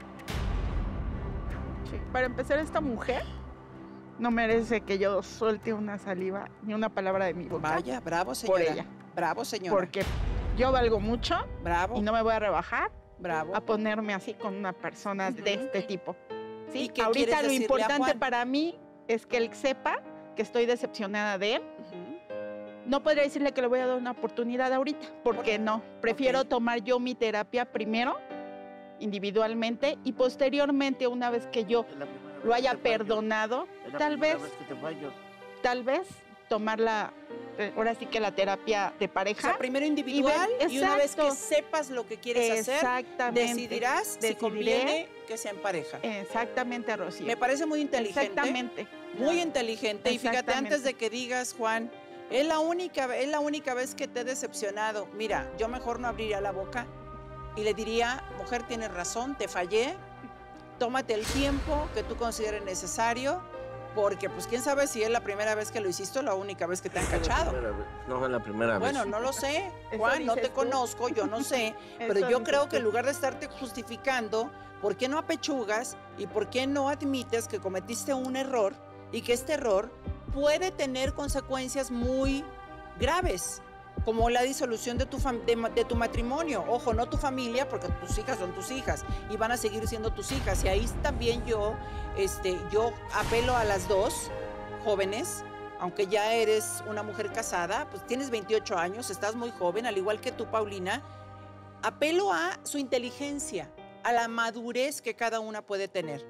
Sí, para empezar, esta mujer no merece que yo suelte una saliva ni una palabra de mi boca. Vaya, bravo, señora. Por ella. Bravo, señora. Porque yo valgo mucho. Bravo. Y no me voy a rebajar. Bravo. A ponerme así con una persona de este tipo. ¿Sí? ¿Y ahorita lo importante para mí es que él sepa que estoy decepcionada de él. No podría decirle que le voy a dar una oportunidad ahorita, porque no. Prefiero tomar yo mi terapia primero, individualmente, y posteriormente, una vez que yo lo haya perdonado, tal vez tomar ahora sí que la terapia de pareja. O sea, primero individual y una vez que sepas lo que quieres hacer, decidirás si conviene que sea en pareja. Exactamente, Rocío. Me parece muy inteligente. Exactamente. Muy inteligente. Y fíjate, antes de que digas, Juan, es la única vez que te he decepcionado. Mira, yo mejor no abriría la boca y le diría, mujer, tienes razón, te fallé, tómate el tiempo que tú consideres necesario, porque pues quién sabe si es la primera vez que lo hiciste o la única vez que te han cachado. No es la primera vez. Bueno, no lo sé, Juan, no te conozco, yo no sé, pero yo creo que en lugar de estarte justificando, ¿por qué no apechugas y por qué no admites que cometiste un error y que este error puede tener consecuencias muy graves, como la disolución de tu matrimonio? Ojo, no tu familia, porque tus hijas son tus hijas y van a seguir siendo tus hijas. Y ahí también yo apelo a las dos jóvenes, aunque ya eres una mujer casada, pues tienes 28 años, estás muy joven, al igual que tú, Paulina. Apelo a su inteligencia, a la madurez que cada una puede tener.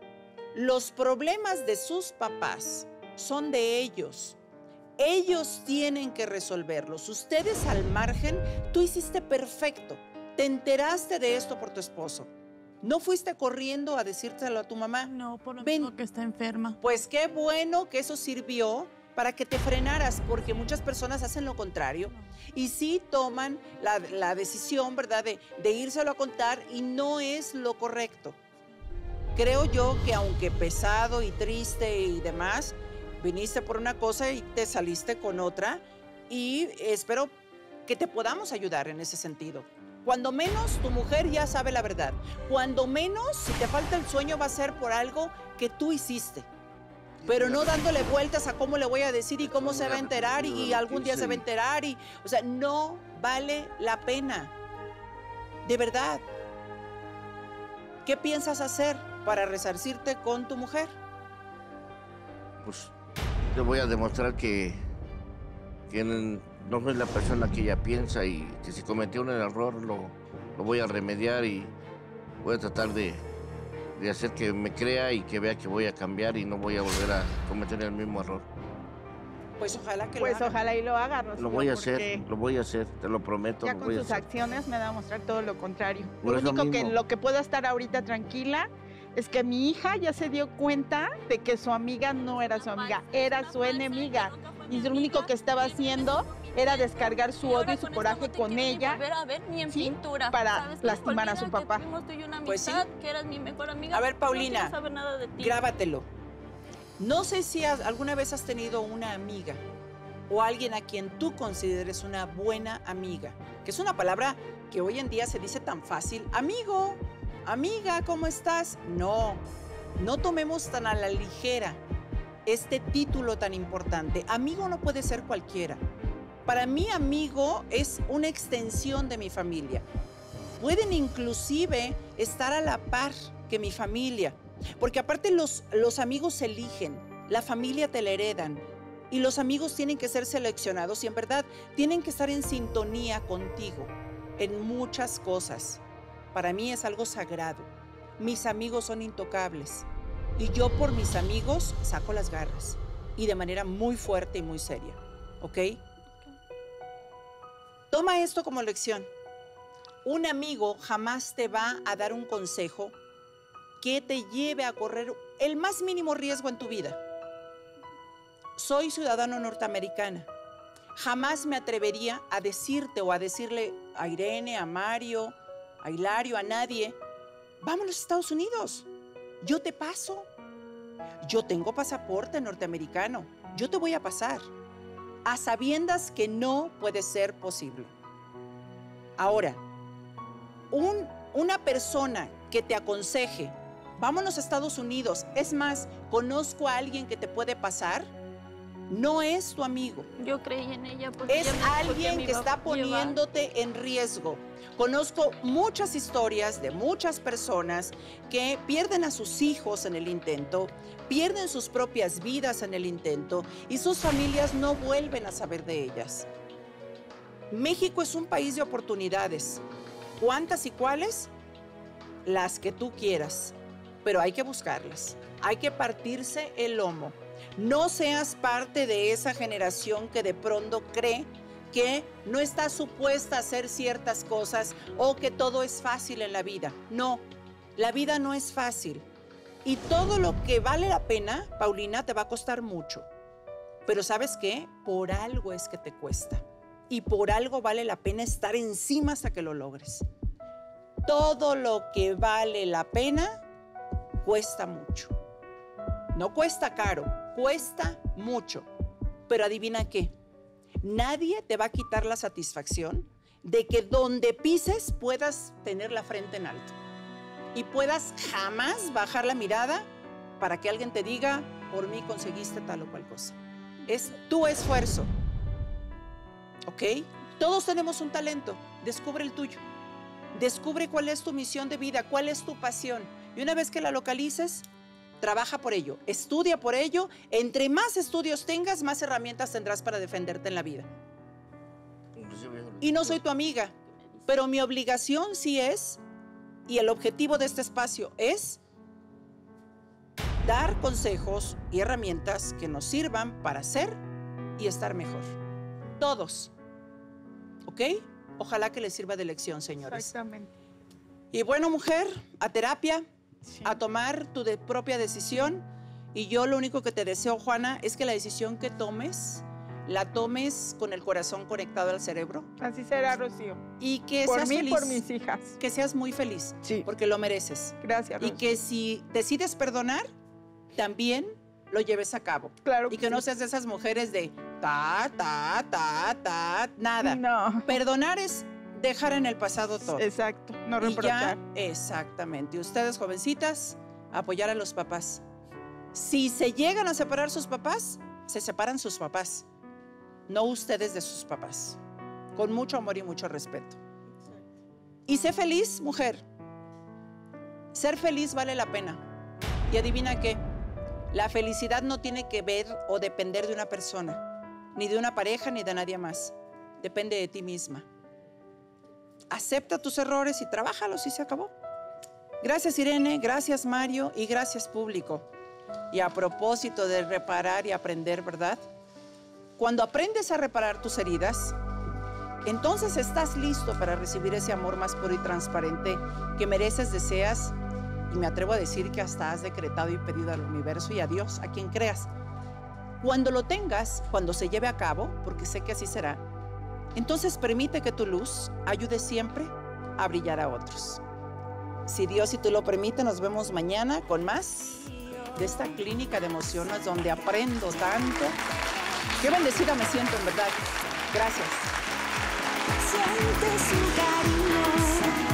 Los problemas de sus papás son de ellos. Ellos tienen que resolverlos. Ustedes al margen, tú hiciste perfecto. Te enteraste de esto por tu esposo. ¿No fuiste corriendo a decírselo a tu mamá? No, por lo mismo que está enferma. Pues qué bueno que eso sirvió para que te frenaras, porque muchas personas hacen lo contrario y sí toman la decisión, ¿verdad?, de írselo a contar, y no es lo correcto. Creo yo que aunque pesado y triste y demás, viniste por una cosa y te saliste con otra, y espero que te podamos ayudar en ese sentido. Cuando menos, tu mujer ya sabe la verdad. Cuando menos, si te falta el sueño, va a ser por algo que tú hiciste. Pero no dándole vueltas a cómo le voy a decir y cómo se va a enterar y algún día se va a enterar. O sea, no vale la pena. De verdad. ¿Qué piensas hacer para resarcirte con tu mujer? Pues le voy a demostrar que no soy la persona que ella piensa, y que si cometió un error lo voy a remediar, y voy a tratar de hacer que me crea y que vea que voy a cambiar y no voy a volver a cometer el mismo error. Pues ojalá que lo haga. Ojalá y lo haga, Rocío. Lo voy a hacer, te lo prometo. Ya con sus acciones me da a mostrar todo lo contrario. Lo que puedo estar ahorita tranquila es que mi hija ya se dio cuenta de que su amiga no era su amiga, era su enemiga. Y lo único que estaba haciendo era descargar su odio y su coraje con ella, para lastimar a su papá. Pues sí. Que eras mi mejor amiga. A ver, Paulina, no saber nada de ti. Grábatelo. No sé si alguna vez has tenido una amiga o alguien a quien tú consideres una buena amiga, que es una palabra que hoy en día se dice tan fácil. Amigo, amiga, ¿cómo estás? No tomemos tan a la ligera este título tan importante. Amigo no puede ser cualquiera. Para mí, amigo es una extensión de mi familia. Pueden inclusive estar a la par que mi familia, porque aparte los amigos se eligen, la familia te la heredan, y los amigos tienen que ser seleccionados y en verdad tienen que estar en sintonía contigo en muchas cosas. Para mí es algo sagrado. Mis amigos son intocables y yo por mis amigos saco las garras, y de manera muy fuerte y muy seria, ¿ok? Toma esto como lección. Un amigo jamás te va a dar un consejo que te lleve a correr el más mínimo riesgo en tu vida. Soy ciudadano norteamericana. Jamás me atrevería a decirte o a decirle a Irene, a Mario, a Hilario, a nadie, vámonos a Estados Unidos, yo te paso. Yo tengo pasaporte norteamericano, yo te voy a pasar, a sabiendas que no puede ser posible. Ahora, una persona que te aconseje, vámonos a Estados Unidos, es más, conozco a alguien que te puede pasar, no es tu amigo. Yo creí en ella. Es alguien que está poniéndote en riesgo. Conozco muchas historias de muchas personas que pierden a sus hijos en el intento, pierden sus propias vidas en el intento y sus familias no vuelven a saber de ellas. México es un país de oportunidades. ¿Cuántas y cuáles? Las que tú quieras, pero hay que buscarlas. Hay que partirse el lomo. No seas parte de esa generación que de pronto cree que no está supuesta a hacer ciertas cosas o que todo es fácil en la vida. No, la vida no es fácil. Y todo lo que vale la pena, Paulina, te va a costar mucho. Pero ¿sabes qué? Por algo es que te cuesta. Y por algo vale la pena estar encima hasta que lo logres. Todo lo que vale la pena cuesta mucho. No cuesta caro, cuesta mucho. Pero adivina qué, nadie te va a quitar la satisfacción de que donde pises puedas tener la frente en alto y puedas jamás bajar la mirada para que alguien te diga, por mí conseguiste tal o cual cosa. Es tu esfuerzo, ¿ok? Todos tenemos un talento, descubre el tuyo. Descubre cuál es tu misión de vida, cuál es tu pasión. Y una vez que la localices, trabaja por ello, estudia por ello. Entre más estudios tengas, más herramientas tendrás para defenderte en la vida. Y no soy tu amiga, pero mi obligación sí es, y el objetivo de este espacio es dar consejos y herramientas que nos sirvan para ser y estar mejor. Todos. ¿Ok? Ojalá que les sirva de lección, señores. Exactamente. Y bueno, mujer, a terapia, Sí. a tomar tu propia decisión. Y yo lo único que te deseo, Juana, es que la decisión que tomes, la tomes con el corazón conectado al cerebro. Así será, Rocío. Y que Por seas mí y feliz. por mis hijas. Que seas muy feliz. Sí. Porque lo mereces. Gracias, Y Rocío. que si decides perdonar, también lo lleves a cabo. Claro Y que que no sí. seas de esas mujeres de nada. No. Perdonar es dejar en el pasado todo. Exacto, no Y reprochar. ya, exactamente. Ustedes, jovencitas, apoyar a los papás. Si se llegan a separar sus papás, se separan sus papás. No ustedes de sus papás. Con mucho amor y mucho respeto. Y sé feliz, mujer. Ser feliz vale la pena. Y adivina qué. La felicidad no tiene que ver o depender de una persona, ni de una pareja, ni de nadie más. Depende de ti misma. Acepta tus errores y trabájalos y se acabó. Gracias, Irene, gracias, Mario, y gracias, público. Y a propósito de reparar y aprender, ¿verdad? Cuando aprendes a reparar tus heridas, entonces estás listo para recibir ese amor más puro y transparente que mereces, deseas, y me atrevo a decir que hasta has decretado y pedido al universo y a Dios, a quien creas. Cuando lo tengas, cuando se lleve a cabo, porque sé que así será, entonces permite que tu luz ayude siempre a brillar a otros. Si Dios y tú lo permites, nos vemos mañana con más de esta clínica de emociones donde aprendo tanto. Qué bendecida me siento, en verdad. Gracias. Siente su cariño.